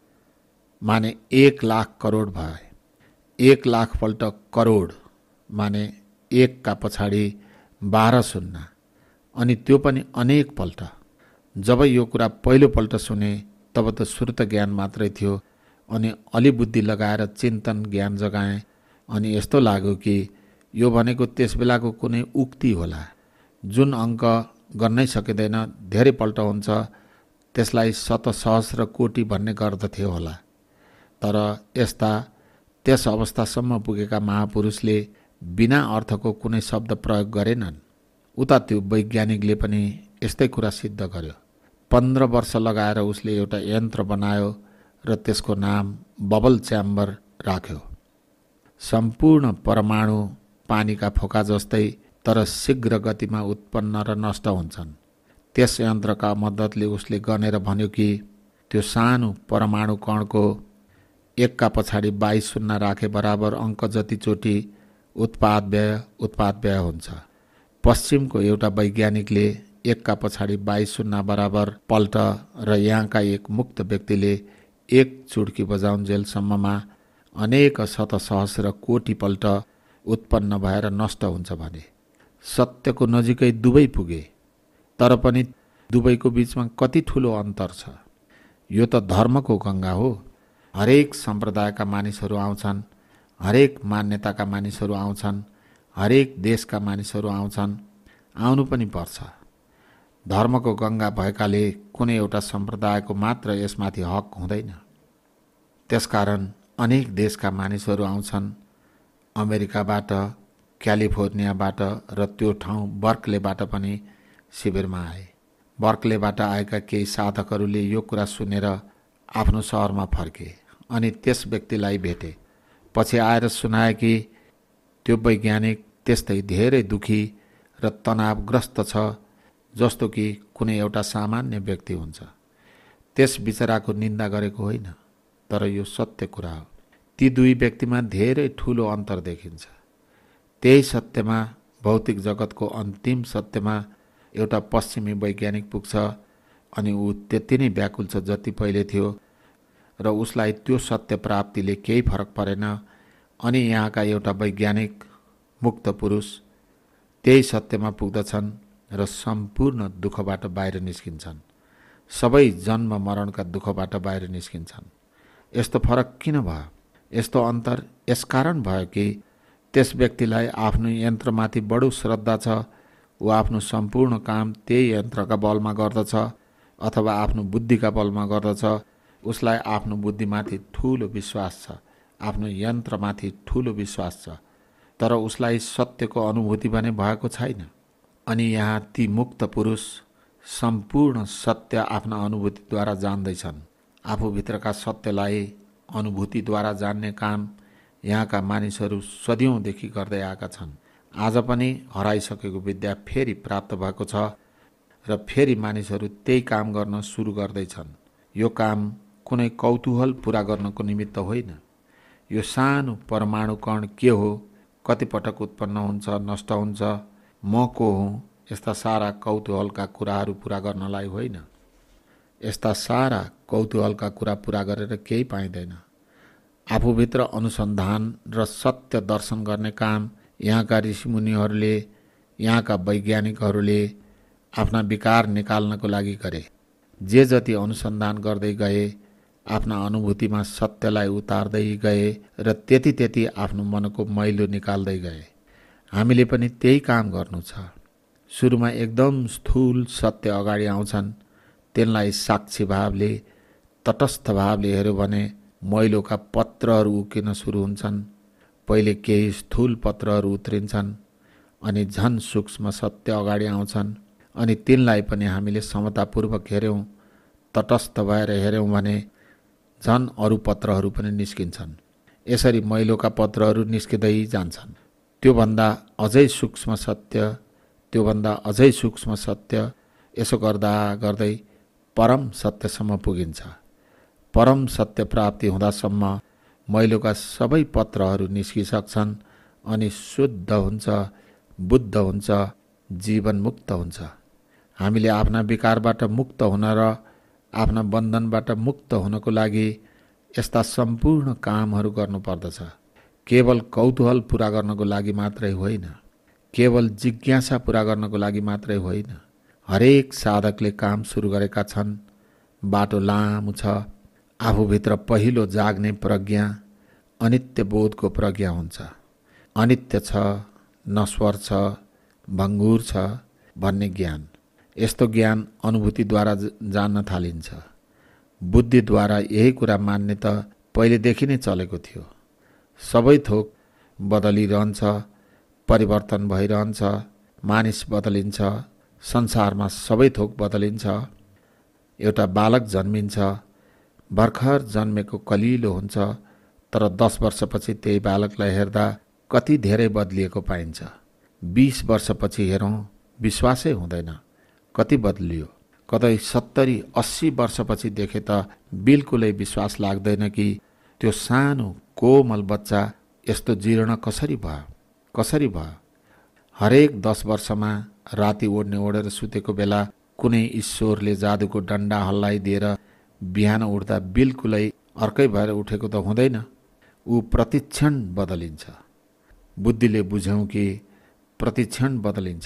माने एक लाख करोड भए। एक लाखपल्ट करोड माने एक का पछाडि बाह्र शून्य, अनि त्यो पनि अनेक पल्ट। जब यो कुरा पहिलोपल्ट सुने तब त श्रुत ज्ञान मात्रै थियो, अनि अलि बुद्धि लगाएर चिन्तन ज्ञान जगाएँ। अनि यस्तो लाग्यो कि यो भनेको त्यस बेलाको कुनै उक्ति होला। जुन अङ्क गर्नै सकिँदैन, धेरै पल्ट हुन्छ, त्यसलाई शत सहस्र कोटि भन्ने गर्दथे होला। तर यस्ता त्यस अवस्थासम्म पुगेका महापुरुषले बिना अर्थको कुनै शब्द प्रयोग गरेनन्। उता त्यो वैज्ञानिकले पनि यस्तै कुरा सिद्ध गर्यो। पन्ध्र वर्ष लगाएर उसले एउटा यन्त्र बनायो र त्यसको नाम बबल च्याम्बर राख्यो। सम्पूर्ण परमाणु पानीका फोका जस्तै तर शीघ्र गतिमा उत्पन्न र नष्ट हुन्छन्। त्यस यन्त्रका मद्दतले उसले गनेर भन्यो कि त्यो सानो परमाणु कणको एकका पछाडि बाइस शून्य राखे बराबर अङ्क जतिचोटि उत्पाद व्यय उत्पाद व्यय हुन्छ। पश्चिमको एउटा वैज्ञानिकले एकका पछाडि बाइस शून्य बराबर पल्ट र यहाँका एक मुक्त व्यक्तिले एक चुड्की बजाउन्जेलसम्ममा अनेक शत सहस्र कोटिपल्ट उत्पन्न भएर नष्ट हुन्छ भने सत्यको नजिकै दुवै पुगे। तर पनि दुवैको बीचमा कति ठुलो अन्तर छ। यो त धर्मको गङ्गा हो। हरेक सम्प्रदायका मानिसहरू आउँछन्, हरेक मान्यताका मानिसहरू आउँछन्, हरेक देशका मानिसहरू आउँछन्, आउनु पनि पर्छ। धर्मको गङ्गा भएकाले कुनै एउटा सम्प्रदायको मात्र यसमाथि हक हुँदैन। त्यसकारण अनेक देशका मानिसहरू आउँछन्, अमेरिकाबाट, क्यालिफोर्नियाबाट र त्यो ठाउँ बर्कलेबाट पनि शिविरमा आए। बर्कलेबाट आएका केही साधकहरूले यो कुरा सुनेर आफ्नो सहरमा फर्के अनि त्यस व्यक्तिलाई भेटे। पछि आएर सुनाए कि त्यो वैज्ञानिक त्यस्तै धेरै दुखी र तनावग्रस्त छ जस्तो कि कुनै एउटा सामान्य व्यक्ति हुन्छ। त्यस बिचराको निन्दा गरेको होइन, तर यो सत्य कुरा हो। ती दुई व्यक्तिमा धेरै ठुलो अन्तर देखिन्छ। त्यही सत्यमा, भौतिक जगतको अन्तिम सत्यमा एउटा पश्चिमी वैज्ञानिक पुग्छ अनि ऊ त्यति नै व्याकुल छ जति पहिले थियो र उसलाई त्यो सत्य प्राप्तिले केही फरक परेन। अनि यहाँका एउटा वैज्ञानिक मुक्त पुरुष त्यही सत्यमा पुग्दछन् र सम्पूर्ण दुःखबाट बाहिर निस्किन्छन्। सबै जन्म मरणका दुःखबाट बाहिर निस्किन्छन्। यस्तो फरक किन भयो? यस्तो अन्तर यसकारण भयो कि त्यस व्यक्तिलाई आफ्नो यन्त्रमाथि बडो श्रद्धा छ। ऊ आफ्नो सम्पूर्ण काम त्यही यन्त्रका बलमा गर्दछ अथवा आफ्नो बुद्धिका बलमा गर्दछ उसलाई आफ्नो बुद्धिमाथि ठुलो विश्वास छ, आफ्नो यन्त्रमाथि ठुलो विश्वास छ, तर उसलाई सत्यको अनुभूति भने भएको छैन। अनि यहाँ ती मुक्त पुरुष सम्पूर्ण सत्य आफ्ना अनुभूतिद्वारा जान्दैछन्। आफूभित्रका सत्यलाई अनुभूतिद्वारा जान्ने काम यहाँका मानिसहरू सदियौँदेखि गर्दै आएका छन्। आज पनि हराइसकेको विद्या फेरि प्राप्त भएको छ र फेरि मानिसहरू त्यही काम गर्न सुरु गर्दैछन्। यो काम कुनै कौतूहल पुरा गर्नको निमित्त होइन। यो सानो परमाणु कण के हो, कतिपटक उत्पन्न हुन्छ, नष्ट हुन्छ, म को हुँ, यस्ता सारा कौतूहलका कुराहरू पुरा गर्नलाई होइन। यस्ता सारा कौतूहलका कुरा पुरा गरेर केही पाइँदैन। आफूभित्र अनुसन्धान र सत्य दर्शन गर्ने काम यहाँका ऋषिमुनिहरूले, यहाँका वैज्ञानिकहरूले आफ्ना विकार निकाल्नको लागि गरे। जे जति अनुसन्धान गर्दै गए, आफ्ना अनुभूतिमा सत्यलाई उतार्दै गए र त्यति त्यति आफ्नो मनको मैलो निकाल्दै गए। हामीले पनि त्यही काम गर्नु छ। सुरुमा एकदम स्थूल सत्य अगाडि आउँछन्, त्यसलाई साक्षी भावले, तटस्थ भावले हेऱ्यो भने मैलोका पत्रहरू उक्किन सुरु हुन्छन्। पहिले केही स्थूल पत्रहरू उत्रिन्छन्, अनि झन सूक्ष्म सत्य अगाडि आउँछन्, अनि तिनलाई पनि हामीले समतापूर्वक हेऱ्यौँ, तटस्थ भएर हेऱ्यौँ भने झन अरू पत्रहरू पनि निस्किन्छन्। यसरी मैलोका पत्रहरू निस्किँदै जान्छन्। त्योभन्दा अझै सूक्ष्म सत्य, त्योभन्दा अझै सूक्ष्म सत्य, यसो गर्दा गर्दै परम सत्यसम्म पुगिन्छ। परम सत्य प्राप्ति हुँदासम्म मैलोका सबै पत्रहरू निस्किसक्छन् अनि शुद्ध हुन्छ, बुद्ध हुन्छ, जीवन मुक्त हुन्छ। हामीले आफ्ना विकारबाट मुक्त हुन र आफ्ना बन्धनबाट मुक्त हुनको लागि यस्ता सम्पूर्ण कामहरू गर्नुपर्दछ। केवल कौतूहल पुरा गर्नको लागि मात्रै होइन, केवल जिज्ञासा पुरा गर्नको लागि मात्रै होइन। हरेक साधकले काम सुरु गरेका छन्। बाटो लामो छ। आफूभित्र पहिलो जाग्ने प्रज्ञा अनित्य बोधको प्रज्ञा हुन्छ। अनित्य छ, नश्वर छ, भङ्गुर छ भन्ने ज्ञान। यस्तो ज्ञान अनुभूतिद्वारा जान्न थालिन्छ। बुद्धिद्वारा यही कुरा मान्ने त पहिलेदेखि नै चलेको थियो। सबै थोक बदलिरहन्छ, परिवर्तन भइरहन्छ, मानिस बदलिन्छ, संसारमा सबै थोक बदलिन्छ। एउटा बालक जन्मिन्छ, भर्खर जन्मेको कलिलो हुन्छ, तर दस वर्षपछि त्यही बालकलाई हेर्दा कति धेरै बदलिएको पाइन्छ। बीस वर्षपछि हेरौँ, विश्वासै हुँदैन, कति बदलियो। कतै सत्तरी अस्सी वर्षपछि देखे त बिल्कुलै विश्वास लाग्दैन कि त्यो सानो कोमल बच्चा यस्तो जीर्ण कसरी भयो, कसरी भयो। हरेक दस वर्षमा राति ओढ्ने ओढेर सुतेको बेला कुनै ईश्वरले जादुको डन्डा हल्लाइदिएर बिहान उठ्दा बिल्कुलै अर्कै भएर उठेको त हुँदैन। ऊ प्रतिक्षण बदलिन्छ। बुद्धिले बुझ्यौँ कि प्रतिक्षण बदलिन्छ।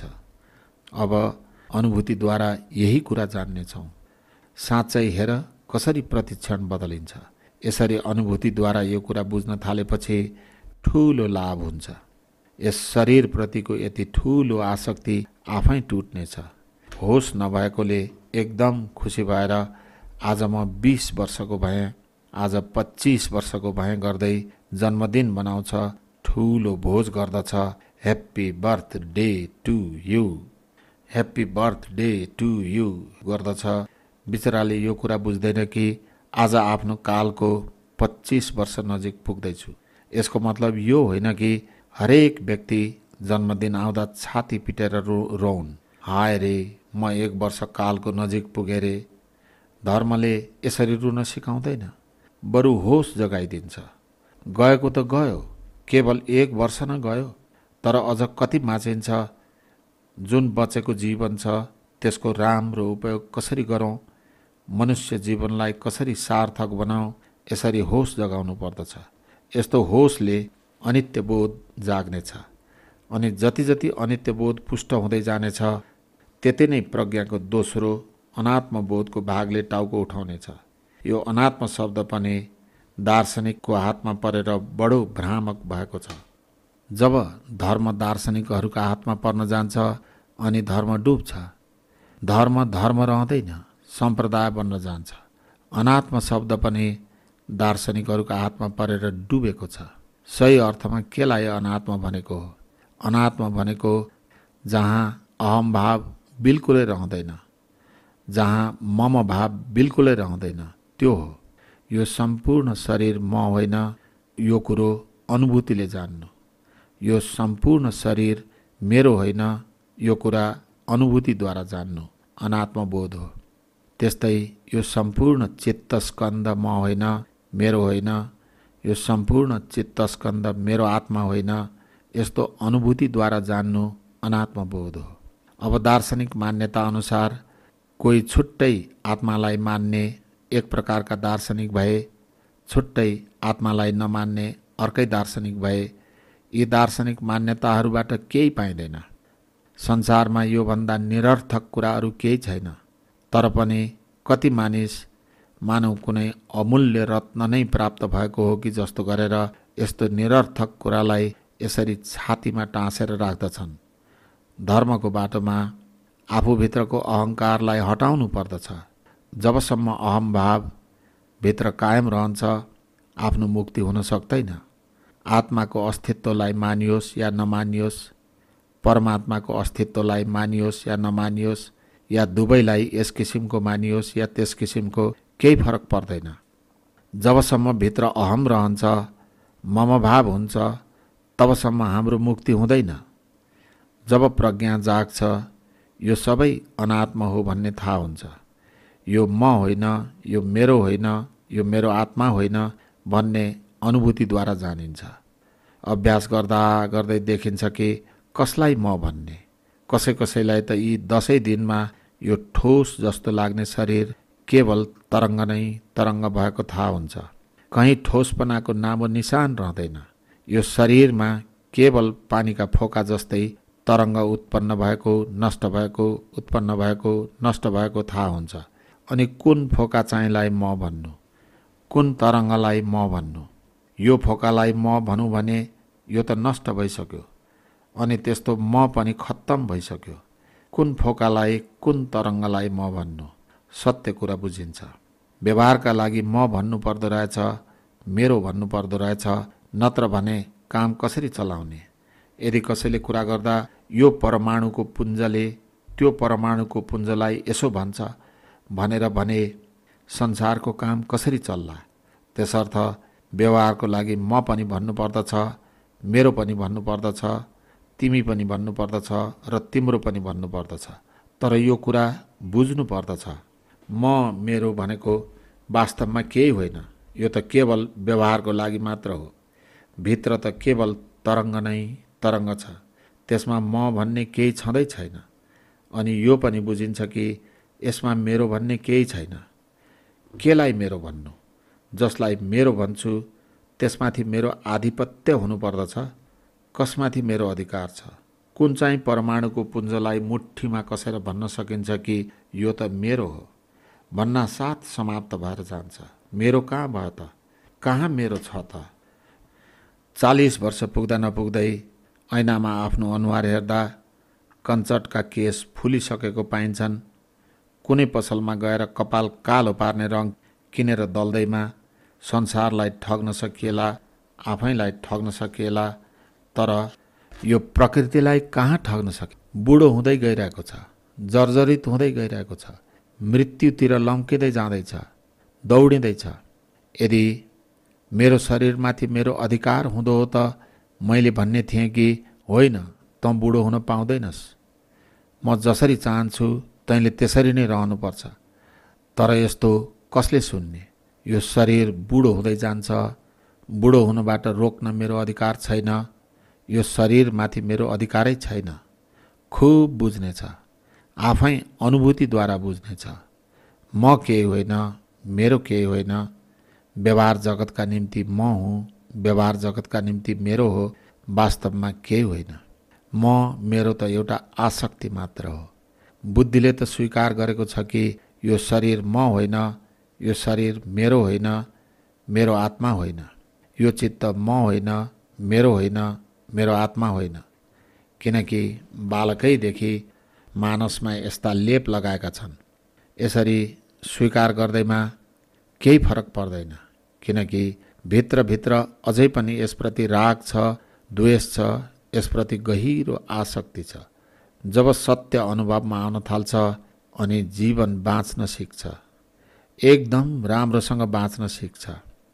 अब अनुभूतिद्वारा यही कुरा जान्नेछौँ। साँच्चै हेर कसरी प्रतिक्षण बदलिन्छ। यसरी अनुभूतिद्वारा यो कुरा बुझ्न थालेपछि ठुलो लाभ हुन्छ। यस शरीरप्रतिको यति ठुलो आसक्ति आफै टुट्नेछ। होस नभएकोले एकदम खुसी भएर आज म बीस वर्षको भएँ, आज पच्चीस वर्षको भएँ गर्दै जन्मदिन मनाउँछ, ठुलो भोज गर्दछ। Happy birthday to you, happy birthday to you गर्दछ। बिचराले यो कुरा बुझ्दैन कि आज आफ्नो कालको पच्चीस वर्ष नजिक पुग्दैछु। यसको मतलब यो होइन कि हरेक व्यक्ति जन्मदिन आउँदा छाती पिटेर रो रोउन्, हाय रे म एक वर्ष कालको नजिक पुगे रे। धर्मले यसरी रुन सिकाउँदैन, बरु होस जगाइदिन्छ। गएको त गयो, केवल एक वर्ष न गयो, तर अझ कति बाँचिन्छ। जुन बचेको जीवन छ त्यसको राम्रो उपयोग कसरी गरौँ, मनुष्य जीवनलाई कसरी सार्थक बनाऊ, यसरी होस जगाउनु पर्दछ। यस्तो होसले अनित्यबोध जाग्नेछ। अनि जति जति अनित्यबोध पुष्ट हुँदै जानेछ त्यति नै प्रज्ञाको दोस्रो अनात्मबोधको भागले टाउको उठाउनेछ। यो अनात्म शब्द पनि दार्शनिकको हातमा परेर बडो भ्रामक भएको छ। जब धर्म दार्शनिकहरूका हातमा पर्न जान्छ अनि धर्म डुब्छ। धर्म धर्म रहँदैन, सम्प्रदाय बन्न जान्छ। अनात्म शब्द पनि दार्शनिकहरूका हातमा परेर डुबेको छ। सही अर्थमा केलाई अनात्म भनेको हो? अनात्म भनेको जहाँ अहम भाव बिल्कुलै रहँदैन, जहाँ मम भाव बिल्कुलै रहँदैन, त्यो हो। यो सम्पूर्ण शरीर म होइन, यो कुरो अनुभूतिले जान्नु। यो सम्पूर्ण शरीर मेरो होइन, यो कुरा अनुभूतिद्वारा जान्नु अनात्मबोध हो। त्यस्तै यो सम्पूर्ण चित्तस्कन्द म होइन, मेरो होइन, यो सम्पूर्ण चित्तस्कन्द मेरो आत्मा होइन, यस्तो अनुभूतिद्वारा जान्नु अनात्मबोध हो। अब दार्शनिक मान्यता अनुसार कोही छुट्टै आत्मालाई मान्ने एक प्रकारका दार्शनिक भए, छुट्टै आत्मालाई नमान्ने अर्कै दार्शनिक भए, यी दार्शनिक मान्यताहरूबाट केही पाइँदैन। संसारमा योभन्दा निरर्थक कुराहरू केही छैन। तर पनि कति मानिस मानव कुनै अमूल्य रत्न नै प्राप्त भएको हो कि जस्तो गरेर यस्तो निरर्थक कुरालाई यसरी छातीमा टाँसेर राख्दछन्। धर्मको बाटोमा आफूभित्रको अहङ्कारलाई हटाउनु पर्दछ। जबसम्म अहम भाव भित्र कायम रहन्छ, आफ्नो मुक्ति हुन सक्दैन। आत्माको अस्तित्वलाई मानियोस् या नमानियोस्, परमात्माको अस्तित्वलाई मानियोस् या नमानियोस्, या दुवैलाई यस किसिमको मानियोस् या त्यस किसिमको, केही फरक पर्दैन। जबसम्म भित्र अहम रहन्छ, मम भाव हुन्छ, तबसम्म हाम्रो मुक्ति हुँदैन। जब प्रज्ञा जाग्छ, यो सबै अनात्म हो भन्ने थाहा हुन्छ। यो म होइन, यो मेरो होइन, यो मेरो आत्मा होइन भन्ने अनुभूतिद्वारा जानिन्छ। अभ्यास गर्दा गर्दै देखिन्छ कि कसलाई म भन्ने। कसै कसैलाई त यी दसैँ दिनमा यो ठोस जस्तो लाग्ने शरीर केवल तरङ्ग नै तरङ्ग भएको थाहा हुन्छ। कहीँ ठोसपनाको नामो निशान रहँदैन। यो शरीरमा केवल पानीका फोका जस्तै तरङ्ग उत्पन्न भएको, नष्ट भएको, उत्पन्न भएको, नष्ट भएको थाहा हुन्छ। अनि कुन फोका चाहिँलाई म भन्नु, कुन तरङ्गलाई म भन्नु? यो फोकालाई म भनौँ भने यो त नष्ट भइसक्यो, अनि त्यस्तो म पनि खत्तम भइसक्यो। कुन फोकालाई, कुन तरङ्गलाई म भन्नु? सत्य कुरा बुझिन्छ। व्यवहारका लागि म भन्नु पर्दो रहेछ, मेरो भन्नु पर्दो रहेछ, नत्र भने काम कसरी चलाउने? यदि कसैले कुरा गर्दा यो परमाणुको पुञ्जले त्यो परमाणुको पुञ्जलाई यसो भन्छ भनेर भने संसारको काम कसरी चल्ला? त्यसर्थ व्यवहारको लागि म पनि भन्नु पर्दछ, मेरो पनि भन्नु पर्दछ, तिमी पनि भन्नु पर्दछ र तिम्रो पनि भन्नु पर्दछ। तर यो कुरा बुझ्नु पर्दछ, म मेरो भनेको वास्तवमा केही होइन। यो त केवल व्यवहारको लागि मात्र हो। भित्र त केवल तरङ्ग नै तरङ्ग छ, त्यसमा म भन्ने केही छँदै छैन। अनि यो पनि बुझिन्छ कि यसमा मेरो भन्ने केही छैन। केलाई मेरो भन्नु? जसलाई मेरो भन्छु त्यसमाथि मेरो आधिपत्य हुनुपर्दछ। कसमाथि मेरो अधिकार छ? कुन चाहिँ परमाणुको पुञ्जलाई मुठीमा कसेर भन्न सकिन्छ कि यो त मेरो हो? भन्ना साथ समाप्त भएर जान्छ। मेरो कहाँ भयो त? कहाँ मेरो छ त? चालिस वर्ष पुग्दा नपुग्दै ऐनामा आफ्नो अनुहार हेर्दा कञ्चटका केस फुलिसकेको पाइन्छन्। कुनै पसलमा गएर कपाल कालो पार्ने रङ किनेर दल्दैमा संसारलाई ठग्न सकिएला, आफैलाई ठग्न सकिएला, तर यो प्रकृतिलाई कहाँ ठग्न सके? बुढो हुँदै गइरहेको छ, जर्जरित हुँदै गइरहेको छ, मृत्युतिर लम्किँदै जाँदैछ, दौडिँदैछ। यदि मेरो शरीरमाथि मेरो अधिकार हुँदो हो त मैले भन्ने थिएँ कि होइन, तँ बुढो हुन पाउँदैनस्, म जसरी चाहन्छु तैँले त्यसरी नै रहनुपर्छ। तर यस्तो कसले सुन्ने? यो शरीर बुढो हुँदै जान्छ, बुढो हुनबाट रोक्न मेरो अधिकार छैन। यो शरीरमाथि मेरो अधिकारै छैन। खुब बुझ्नेछ, आफै अनुभूतिद्वारा बुझ्नेछ। म केही होइन, मेरो केही होइन। व्यवहार जगतका निम्ति म हुँ, व्यवहार जगतका निम्ति मेरो हो, वास्तवमा केही होइन। म मेरो त एउटा आसक्ति मात्र हो। बुद्धिले त स्वीकार गरेको छ कि यो शरीर म होइन, यो शरीर मेरो होइन, मेरो आत्मा होइन। यो चित्त म होइन, मेरो होइन, मेरो आत्मा होइन। किनकि बालकैदेखि मानसमा यस्ता लेप लगाएका छन्। यसरी स्वीकार गर्दैमा केही फरक पर्दैन, किनकि भित्रभित्र अझै पनि यसप्रति राग छ, द्वेष छ, यसप्रति गहिरो आसक्ति छ। जब सत्य अनुभवमा आउन थाल्छ अनि जीवन बाँच्न सिक्छ, एकदम राम्रोसँग बाँच्न सिक्छ।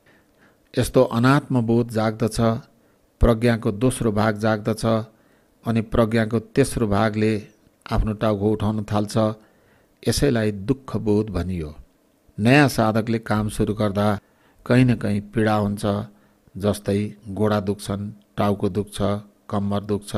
यस्तो अनात्मबोध जाग्दछ, प्रज्ञाको दोस्रो भाग जाग्दछ अनि प्रज्ञाको तेस्रो भागले आफ्नो टाउको उठाउन थाल्छ। यसैलाई दुःखबोध भनियो। नयाँ साधकले काम सुरु गर्दा कहीँ न कहीँ पीडा हुन्छ, जस्तै गोडा दुख्छन्, टाउको दुख्छ, कम्मर दुख्छ।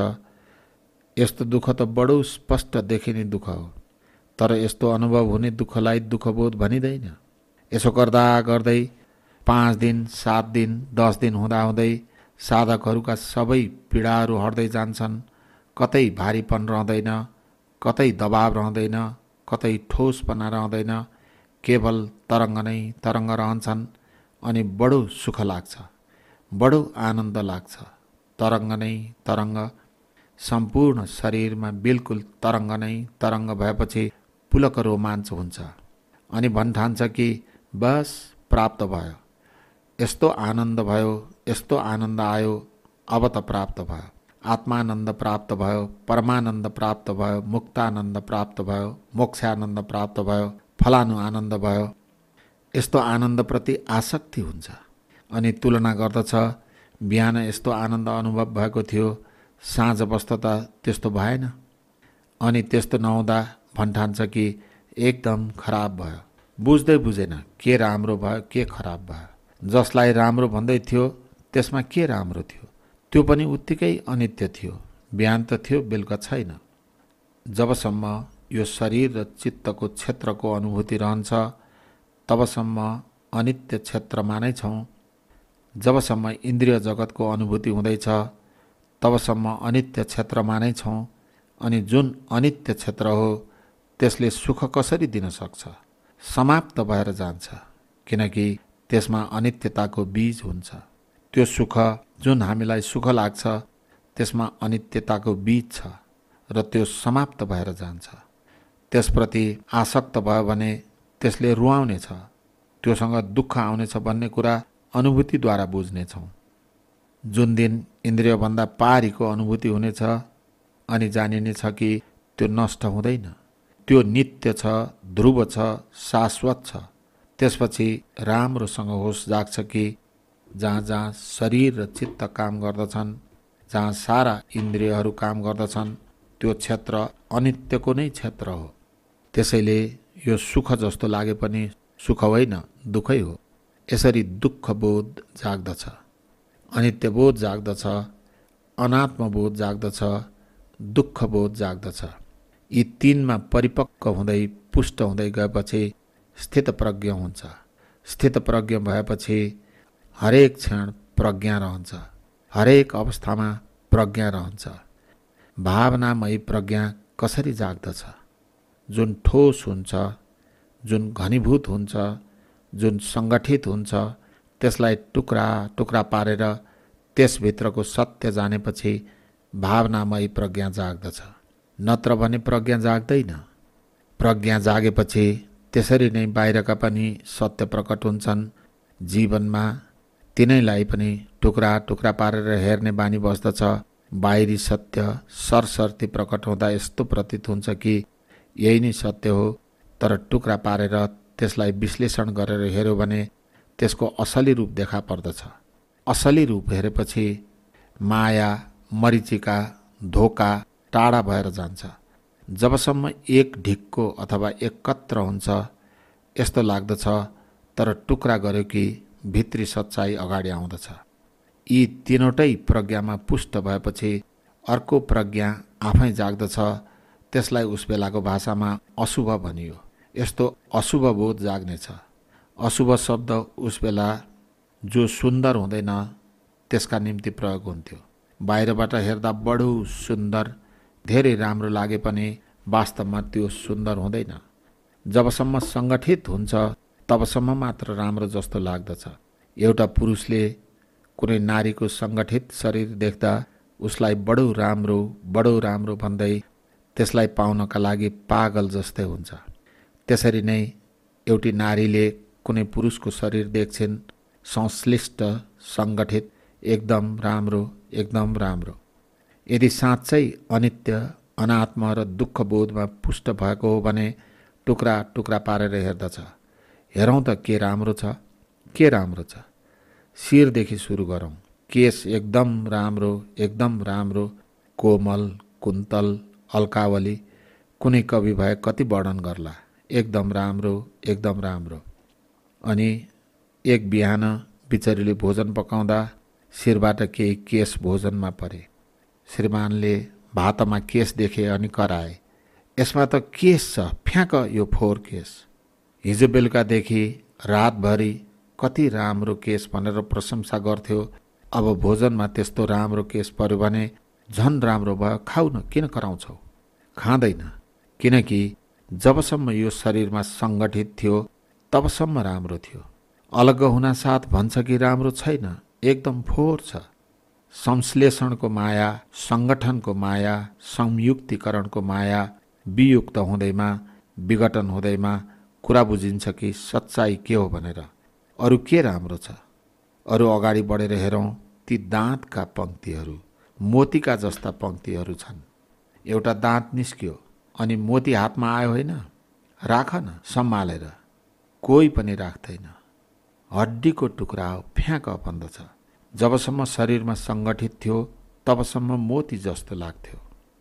यस्तो दुःख त बडो स्पष्ट देखिने दुःख हो, तर यस्तो अनुभव हुने दुःखलाई दुःखबोध भनिँदैन। यसो गर्दा गर्दै पाँच दिन, सात दिन, दस दिन हुँदाहुँदै साधकहरूका सबै पीडाहरू हट्दै जान्छन्। कतै भारीपन रहँदैन, कतै दबाव रहँदैन, कतै ठोसपना रहँदैन, केवल तरङ्ग नै तरङ्ग रहन्छन् अनि बडो सुख लाग्छ, बडो आनन्द लाग्छ। तरङ्ग नै तरङ्ग, सम्पूर्ण शरीरमा बिल्कुल तरङ्ग नै तरङ्ग भएपछि पुलक रोमाञ्च हुन्छ अनि भन्ठान्छ कि बस प्राप्त भयो, यस्तो आनन्द भयो, यस्तो आनन्द आयो, अब त प्राप्त भयो, आत्मानन्द प्राप्त भयो, परमानन्द प्राप्त भयो, मुक्तानन्द प्राप्त भयो, मोक्षानन्द प्राप्त भयो, फलानु आनन्द भयो। यस्तो आनन्दप्रति आसक्ति हुन्छ अनि तुलना गर्दछ, बिहान यस्तो आनन्द अनुभव भएको थियो, साँझ बस्दा त त्यस्तो भएन। अनि त्यस्तो नहुँदा भन्ठान्छ कि एकदम खराब भयो, बुझ्दै बुझेन के राम्रो भयो के खराब भयो। जसलाई राम्रो भन्दै थियो त्यसमा के राम्रो थियो, त्यो पनि उत्तिकै अनित्य थियो। बिहान त थियो, बेलुका छैन। जबसम्म यो शरीर र चित्तको क्षेत्रको अनुभूति रहन्छ तबसम्म अनित्य क्षेत्रमा नै छौँ। जबसम्म इन्द्रिय जगतको अनुभूति हुँदैछ तबसम्म अनित्य क्षेत्रमा नै छौँ। अनि जुन अनित्य क्षेत्र हो त्यसले सुख कसरी दिन सक्छ? समाप्त भएर जान्छ, किनकि त्यसमा अनित्यताको बीज हुन्छ। त्यो सुख जुन हामीलाई सुख लाग्छ त्यसमा अनित्यताको बीज छ र त्यो समाप्त भएर जान्छ। त्यसप्रति आसक्त भयो भने त्यसले रुवाउनेछ, त्योसँग दुःख आउनेछ भन्ने कुरा अनुभूतिद्वारा बुझ्नेछौँ। जुन दिन इन्द्रियभन्दा पारीको अनुभूति हुनेछ अनि जानिनेछ कि त्यो नष्ट हुँदैन, त्यो नित्य छ, ध्रुव छ, शाश्वत छ। त्यसपछि राम्रोसँग होस जाग्छ कि जहाँ जहाँ शरीर र चित्त काम गर्दछन्, जहाँ सारा इन्द्रियहरू काम गर्दछन्, त्यो क्षेत्र अनित्यको नै क्षेत्र हो। त्यसैले यो सुख जस्तो लागे पनि सुख होइन, दुःखै हो। यसरी दुःखबोध जाग्दछ, अनित्यबोध जाग्दछ, अनात्मबोध जाग्दछ, दुःखबोध जाग्दछ। यी तीनमा परिपक्व हुँदै पुष्ट हुँदै गएपछि स्थितप्रज्ञ हुन्छ। स्थितप्रज्ञ भएपछि हरेक क्षण प्रज्ञा रहन्छ, हरेक अवस्थामा प्रज्ञा रहन्छ। भावनामयी प्रज्ञा कसरी जाग्दछ? जुन ठोस हुन्छ, जुन घनीभूत हुन्छ, जुन सङ्गठित हुन्छ, त्यसलाई टुक्रा टुक्रा पारेर त्यसभित्रको सत्य जानेपछि भावनामयी प्रज्ञा जाग्दछ। नत्र भने प्रज्ञा जाग्दैन। प्रज्ञा जागेपछि त्यसरी नै बाहिरका पनि सत्य प्रकट हुन्छन्। जीवनमा तिनैलाई पनि टुक्रा टुक्रा पारेर हेर्ने बानी बस्दछ। बाहिरी सत्य सरसर्ती प्रकट हुँदा यस्तो प्रतीत हुन्छ कि यही नै सत्य हो, तर टुक्रा पारेर त्यसलाई विश्लेषण गरेर हेऱ्यो भने त्यसको असली रूप देखा पर्दछ। असली रूप हेरेपछि माया, मरीचिका, धोका टाढा भएर जान्छ। जबसम्म एक ढिक्को अथवा एकत्र हुन्छ यस्तो लाग्दछ, तर टुक्रा गर्यो कि भित्री सच्चाइ अगाडि आउँदछ। यी तीनवटै प्रज्ञामा पुष्ट भएपछि अर्को प्रज्ञा आफै जाग्दछ। त्यसलाई उस बेलाको भाषामा अशुभ भनियो। यस्तो अशुभ बोध जाग्नेछ। अशुभ शब्द उस बेला जो सुन्दर हुँदैन त्यसका निम्ति प्रयोग हुन्थ्यो। बाहिरबाट हेर्दा बडो सुन्दर, धेरै राम्रो लागे पनि वास्तवमा त्यो सुन्दर हुँदैन। जबसम्म सङ्गठित हुन्छ तबसम्म मात्र राम्रो जस्तो लाग्दछ। एउटा पुरुषले कुनै नारीको सङ्गठित शरीर देख्दा उसलाई बडो राम्रो बडो राम्रो भन्दै त्यसलाई पाउनका लागि पागल जस्तै हुन्छ। त्यसरी नै एउटी नारीले कुनै पुरुषको शरीर देख्छिन्, संश्लिष्ट, सङ्गठित, एकदम राम्रो, एकदम राम्रो। यदि साँच्चै अनित्य, अनात्म र दुःखबोधमा पुष्ट भएको हो भने टुक्रा टुक्रा पारेर हेर्दछ। हेरौँ त के राम्रो छ, के राम्रो छ। शिरदेखि सुरु गरौँ। केश एकदम राम्रो, एकदम राम्रो, कोमल, कुन्तल, अल्कावली। कुनै कवि भए कति वर्णन गर्ला। एकदम राम्रो, एकदम राम्रो। अनि एक बिहान बिचरीले भोजन पकाउँदा शिरबाट केही केश भोजनमा परे। श्रीमानले भातमा केश देखे अनि कराए, यसमा त केश छ, फ्याँक यो फोहोर केश। हिजो बेलुकादेखि रातभरि कति राम्रो केश भनेर प्रशंसा गर्थ्यो, अब भोजनमा त्यस्तो राम्रो केश पर्यो भने झन् राम्रो भयो, खाउ न, किन कराउँछौ? खाँदैन, किनकि जबसम्म यो शरीरमा सङ्गठित थियो तबसम्म राम्रो थियो। अलग्ग हुनासाथ भन्छ कि राम्रो छैन, एकदम फोहोर छ। संश्लेषणको माया, सङ्गठनको माया, संयुक्तिकरणको माया वियुक्त हुँदैमा, विघटन हुँदैमा कुरा बुझिन्छ कि सच्चाइ के हो भनेर। अरू के राम्रो छ? अरू अगाडि बढेर हेरौँ, ती दाँतका पङ्क्तिहरू, मोतीका जस्ता पङ्क्तिहरू छन्। एउटा दाँत निस्क्यो अनि मोती हातमा आयो होइन, राख न सम्हालेर। कोही पनि राख्दैन। हड्डीको टुक्रा हो, फ्याँक भन्दछ। जबसम्म शरीरमा सङ्गठित थियो तबसम्म मोती जस्तो लाग्थ्यो।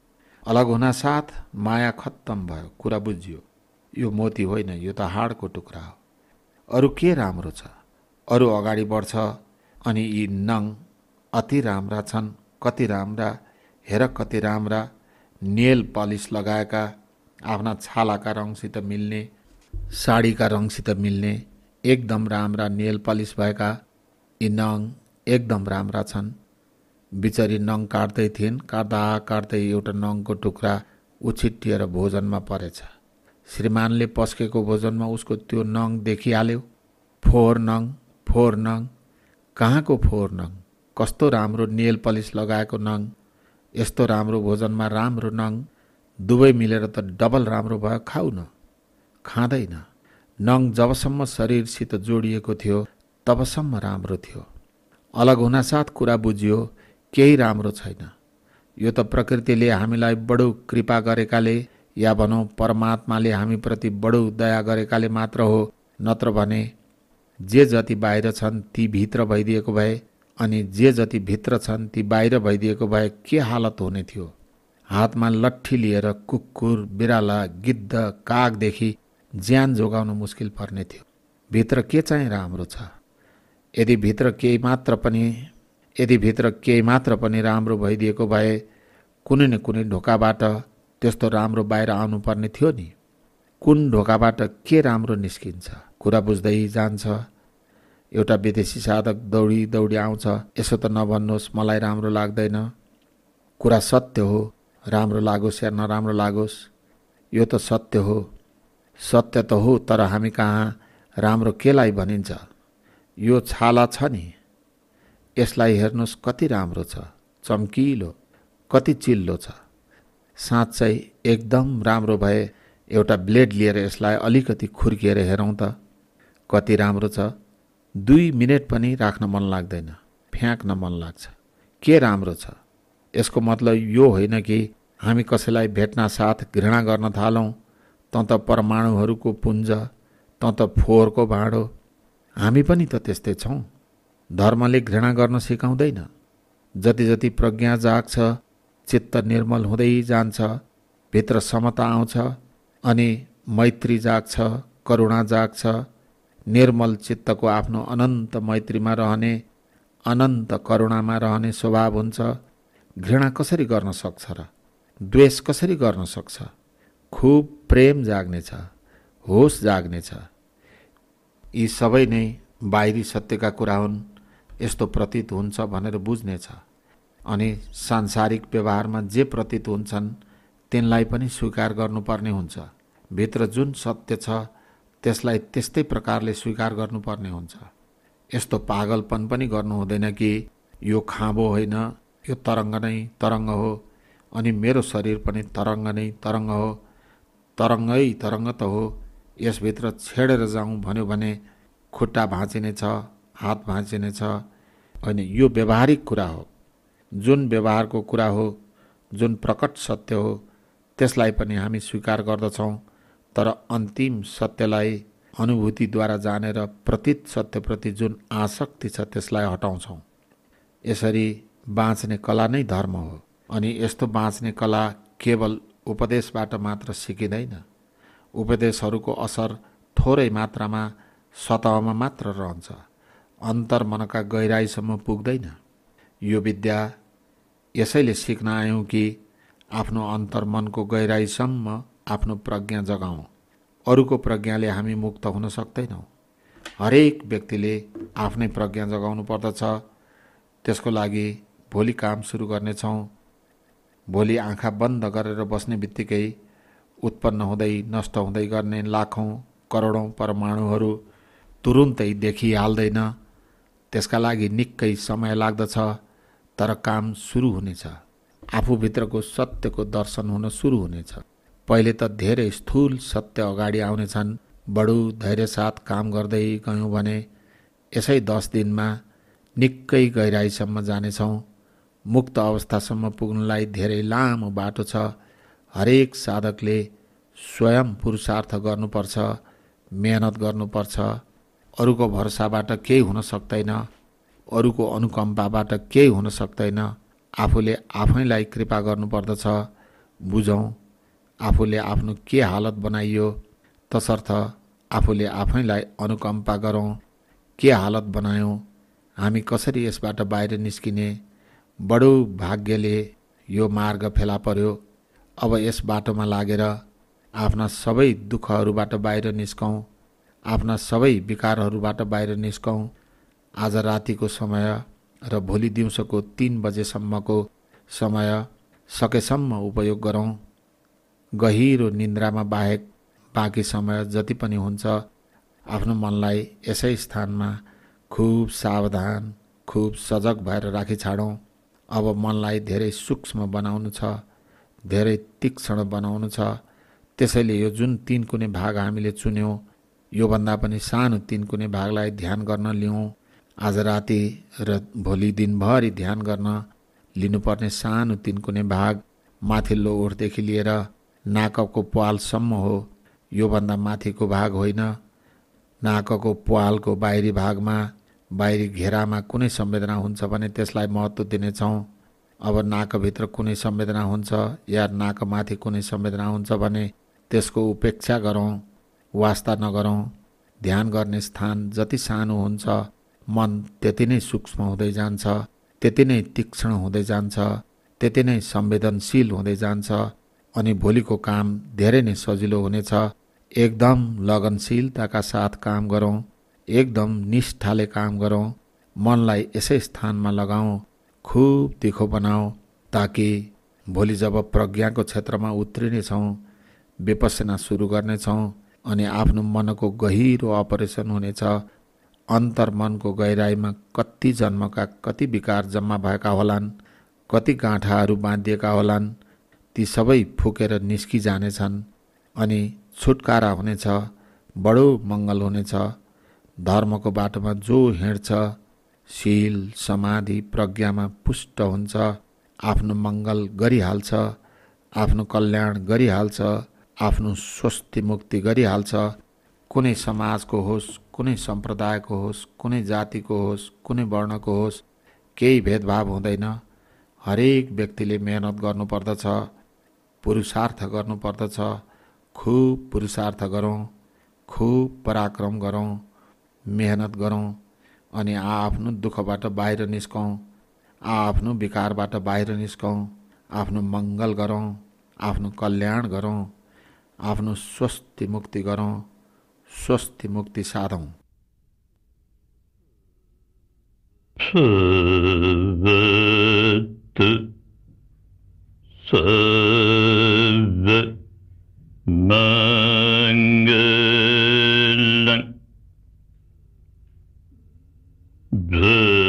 अलग हुनासाथ माया खत्तम भयो, कुरा बुझियो यो मोती होइन, यो त हाडको टुक्रा हो। अरू के राम्रो छ? अरू अगाडि बढ्छ अनि यी नङ अति राम्रा छन्, कति राम्रा, हेर कति राम्रा, नेल पलिस लगाएका, आफ्ना छालाका रङसित मिल्ने, साडीका रङसित मिल्ने, एकदम राम्रा नेल पलिस भएका यी नङ एकदम राम्रा छन्। बिचरी नङ काट्दै थिइन्, काट्दा काट्दै एउटा नङको टुक्रा उछिट्टिएर भोजनमा परेछ। श्रीमानले पस्केको भोजनमा उसको त्यो नङ देखिहाल्यो। फोहोर नङ, फोहोर नङ, कहाँको फोहोर नङ? कस्तो राम्रो नेल पलिस लगाएको नङ, यस्तो राम्रो भोजनमा राम्रो नङ, दुवै मिलेर त डबल राम्रो भयो, खाउ न। खाँदैन। नङ जबसम्म शरीरसित जोडिएको थियो तबसम्म राम्रो थियो। अलग हुनासाथ कुरा बुझियो केही राम्रो छैन। यो त प्रकृतिले हामीलाई बडो कृपा गरेकाले या भनौँ परमात्माले हामीप्रति बडो दया गरेकाले मात्र हो, नत्र भने जे जति बाहिर छन् ती भित्र भइदिएको भए अनि जे जति भित्र छन् ती बाहिर भइदिएको भए के हालत हुने थियो। हातमा लट्ठी लिएर कुकुर, बिराला, गिद्ध, कागदेखि ज्यान जोगाउन मुस्किल पर्ने थियो। भित्र के चाहिँ राम्रो छ? यदि भित्र केही मात्र पनि यदि भित्र केही मात्र पनि राम्रो भइदिएको भए कुनै न कुनै ढोकाबाट त्यस्तो राम्रो बाहिर आउनुपर्ने थियो नि। कुन ढोकाबाट के राम्रो निस्किन्छ? कुरा बुझ्दै जान्छ। एउटा विदेशी साधक दौडी दौडी आउँछ, यसो त नभन्नुहोस्, मलाई राम्रो लाग्दैन। कुरा सत्य हो, राम्रो लागोस् या नराम्रो लागोस्, यो त सत्य हो। सत्य त हो, तर हामी कहाँ राम्रो केलाई भनिन्छ? यो छाला छ नि, यसलाई हेर्नुहोस् कति राम्रो छ, चम्किलो, कति चिल्लो छ। साँच्चै एकदम राम्रो भए एउटा ब्लेड लिएर यसलाई अलिकति खुर्किएर हेरौँ त कति राम्रो छ। दुई मिनट पनि राख्न मन लाग्दैन, फ्याँक्न मन लाग्छ। के राम्रो छ? यसको मतलब यो होइन कि हामी कसैलाई भेट्न साथ घृणा गर्न थालौँ, त त परमाणुहरूको पुञ्ज, त त फोहोरको भाँडो। हामी पनि त त्यस्तै छौँ। धर्मले घृणा गर्न सिकाउँदैन। जति जति प्रज्ञा जाग्छ, चित्त निर्मल हुँदै जान्छ, भित्र समता आउँछ अनि मैत्री जाग्छ, करुणा जाग्छ। निर्मल चित्तको आफ्नो अनन्त मैत्रीमा रहने, अनन्त करुणामा रहने स्वभाव हुन्छ। घृणा कसरी गर्न सक्छ र? द्वेष कसरी गर्न सक्छ? खुब प्रेम जाग्नेछ, होस जाग्नेछ। यी सबै नै बाहिरी सत्यका कुरा हुन्, यस्तो प्रतीत हुन्छ भनेर बुझ्नेछ। अनि सांसारिक व्यवहारमा जे प्रतीत हुन्छन् तिनलाई पनि स्वीकार गर्नुपर्ने हुन्छ। भित्र जुन सत्य छ त्यसलाई त्यस्तै प्रकारले स्वीकार गर्नुपर्ने हुन्छ। यस्तो पागलपन पनि गर्नु हुँदैन कि यो खाँबो होइन, यो तरङ्ग नै तरङ्ग हो अनि मेरो शरीर पनि तरङ्ग नै तरङ्ग हो, तरङ्गै तरङ्ग त हो, यसभित्र छेडेर जाउँ भन्यो भने खुट्टा भाँचिनेछ, हात भाँचिनेछ। अनि यो व्यवहारिक कुरा हो। जुन व्यवहारको कुरा हो, जुन प्रकट सत्य हो, त्यसलाई पनि हामी स्वीकार गर्दछौँ, तर अन्तिम सत्यलाई अनुभूतिद्वारा जानेर प्रतीत सत्यप्रति जुन आसक्ति छ त्यसलाई हटाउँछौँ। यसरी बाँच्ने कला नै धर्म हो। अनि यस्तो बाँच्ने कला केवल उपदेशबाट मात्र सिकिँदैन। उपदेशहरूको असर थोरै मात्रामा सतहमा मात्र रहन्छ, अन्तर्मनका गहिराइसम्म पुग्दैन। यो विद्या यसैले सिक्न आयौँ कि आफ्नो अन्तर्मनको गहिराइसम्म आफ्नो प्रज्ञा जगाउँ। अरूको प्रज्ञाले हामी मुक्त हुन सक्दैनौँ। हरेक व्यक्तिले आफ्नै प्रज्ञा जगाउनु पर्दछ। त्यसको लागि भोलि काम सुरु गर्नेछौँ। भोलि आँखा बन्द गरेर बस्ने बित्तिकै उत्पन्न हुँदै नष्ट हुँदै गर्ने लाखौँ करोडौँ परमाणुहरू तुरुन्तै देखिहाल्दैन। त्यसका लागि निकै समय लाग्दछ, तर काम सुरु हुनेछ। आफूभित्रको सत्यको दर्शन हुन सुरु हुनेछ। पहिले त धेरै स्थूल सत्य अगाडि आउनेछन्। बडो धैर्य साथ काम गर्दै गयौँ भने यसै दस दिनमा निकै गहिराइसम्म जानेछौँ। मुक्त अवस्थासम्म पुग्नलाई धेरै लामो बाटो छ। हरेक साधकले स्वयं पुरुषार्थ गर्नुपर्छ, मेहनत गर्नुपर्छ। अरूको भरोसाबाट केही हुन सक्दैन, अरूको अनुकम्पाबाट केही हुन सक्दैन। आफूले आफैलाई कृपा गर्नुपर्दछ। बुझौँ, आफूले आफ्नो के हालत बनाइयो, तसर्थ आफूले आफैलाई अनुकम्पा गरौँ। के हालत बनायौँ, हामी कसरी यसबाट बाहिर निस्किने? बडो भाग्यले यो मार्ग फेला पर्यो। अब यस बाटोमा लागेर आफ्ना सबै दुःखहरूबाट बाहिर निस्कौँ, आफ्ना सबै विकारहरूबाट बाहिर निस्कौँ। आज रातिको समय र भोलि दिउँसोको तीन बजेसम्मको समय सकेसम्म उपयोग गरौँ। गहिरो निन्द्रामा बाहेक बाँकी समय जति पनि हुन्छ आफ्नो मनलाई यसै स्थानमा खुब सावधान, खुब सजग भएर राखी छाडौँ। अब मनलाई धेरै सूक्ष्म बनाउनु छ, धेरै तीक्ष्ण बनाउनु छ। त्यसैले यो जुन तीन कुने भाग हामीले चुन्यौँ, योभन्दा पनि सानो तीन कुने भागलाई ध्यान गर्न लिउँ। आज राति र भोलि दिनभरि ध्यान गर्न लिनुपर्ने सानो तीन कुने भाग माथिल्लो ओठदेखि लिएर नाकको प्वालसम्म हो। योभन्दा माथिको भाग होइन। नाकको प्वालको बाहिरी भागमा, बाहिरी घेरामा कुनै संवेदना हुन्छ भने त्यसलाई महत्त्व दिनेछौँ। अब नाकभित्र कुनै संवेदना हुन्छ या नाकमाथि कुनै संवेदना हुन्छ भने त्यसको उपेक्षा गरौँ, वास्ता नगरौँ। ध्यान गर्ने स्थान जति सानो हुन्छ, मन त्यति नै सूक्ष्म हुँदै जान्छ, त्यति नै तीक्ष्ण हुँदै जान्छ, त्यति नै संवेदनशील हुँदै जान्छ। अनि भोलिको काम धेरै नै सजिलो हुनेछ। एकदम लगनशीलताका साथ काम गरौँ, एकदम निष्ठाले काम गरौँ। मनलाई यसै स्थानमा लगाऊँ, खुब तिखो बनाऊ, ताकि भोलि जब प्रज्ञाको क्षेत्रमा उत्रिनेछौँ, विपස්සना सुरु गर्नेछौँ अनि आफ्नो मनको गहिरो अपरेसन हुनेछ। अन्तर्मनको गहिराइमा कति जन्मका कति विकार जम्मा भएका होलान्, कति गाँठाहरू बाँधिएका होलान्, ती सबै फुकेर निस्किजानेछन् अनि छुटकारा हुनेछ। बडो मङ्गल हुनेछ। धर्मको बाटोमा जो हिँड्छ, शील, समाधि, प्रज्ञामा पुष्ट हुन्छ, आफ्नो मङ्गल गरिहाल्छ, आफ्नो कल्याण गरिहाल्छ, आफ्नो स्वस्ति मुक्ति गरिहाल्छ। कुनै समाजको होस्, कुनै सम्प्रदायको होस्, कुनै जातिको होस्, कुनै वर्णको होस्, केही भेदभाव हुँदैन। हरेक व्यक्तिले मेहनत गर्नुपर्दछ, पुरुषार्थ गर्नुपर्दछ। खुब पुरुषार्थ गरौँ, खुब पराक्रम गरौँ, मेहनत गरौँ अनि आफ्नो दुःखबाट बाहिर निस्कौँ, आफ्नो विकारबाट बाहिर निस्कौँ, आफ्नो मङ्गल गरौँ, आफ्नो कल्याण गरौँ, आफ्नो स्वस्ति मुक्ति गरौँ, स्वस्ति मुक्ति साधौँ। Mangalam Bhutani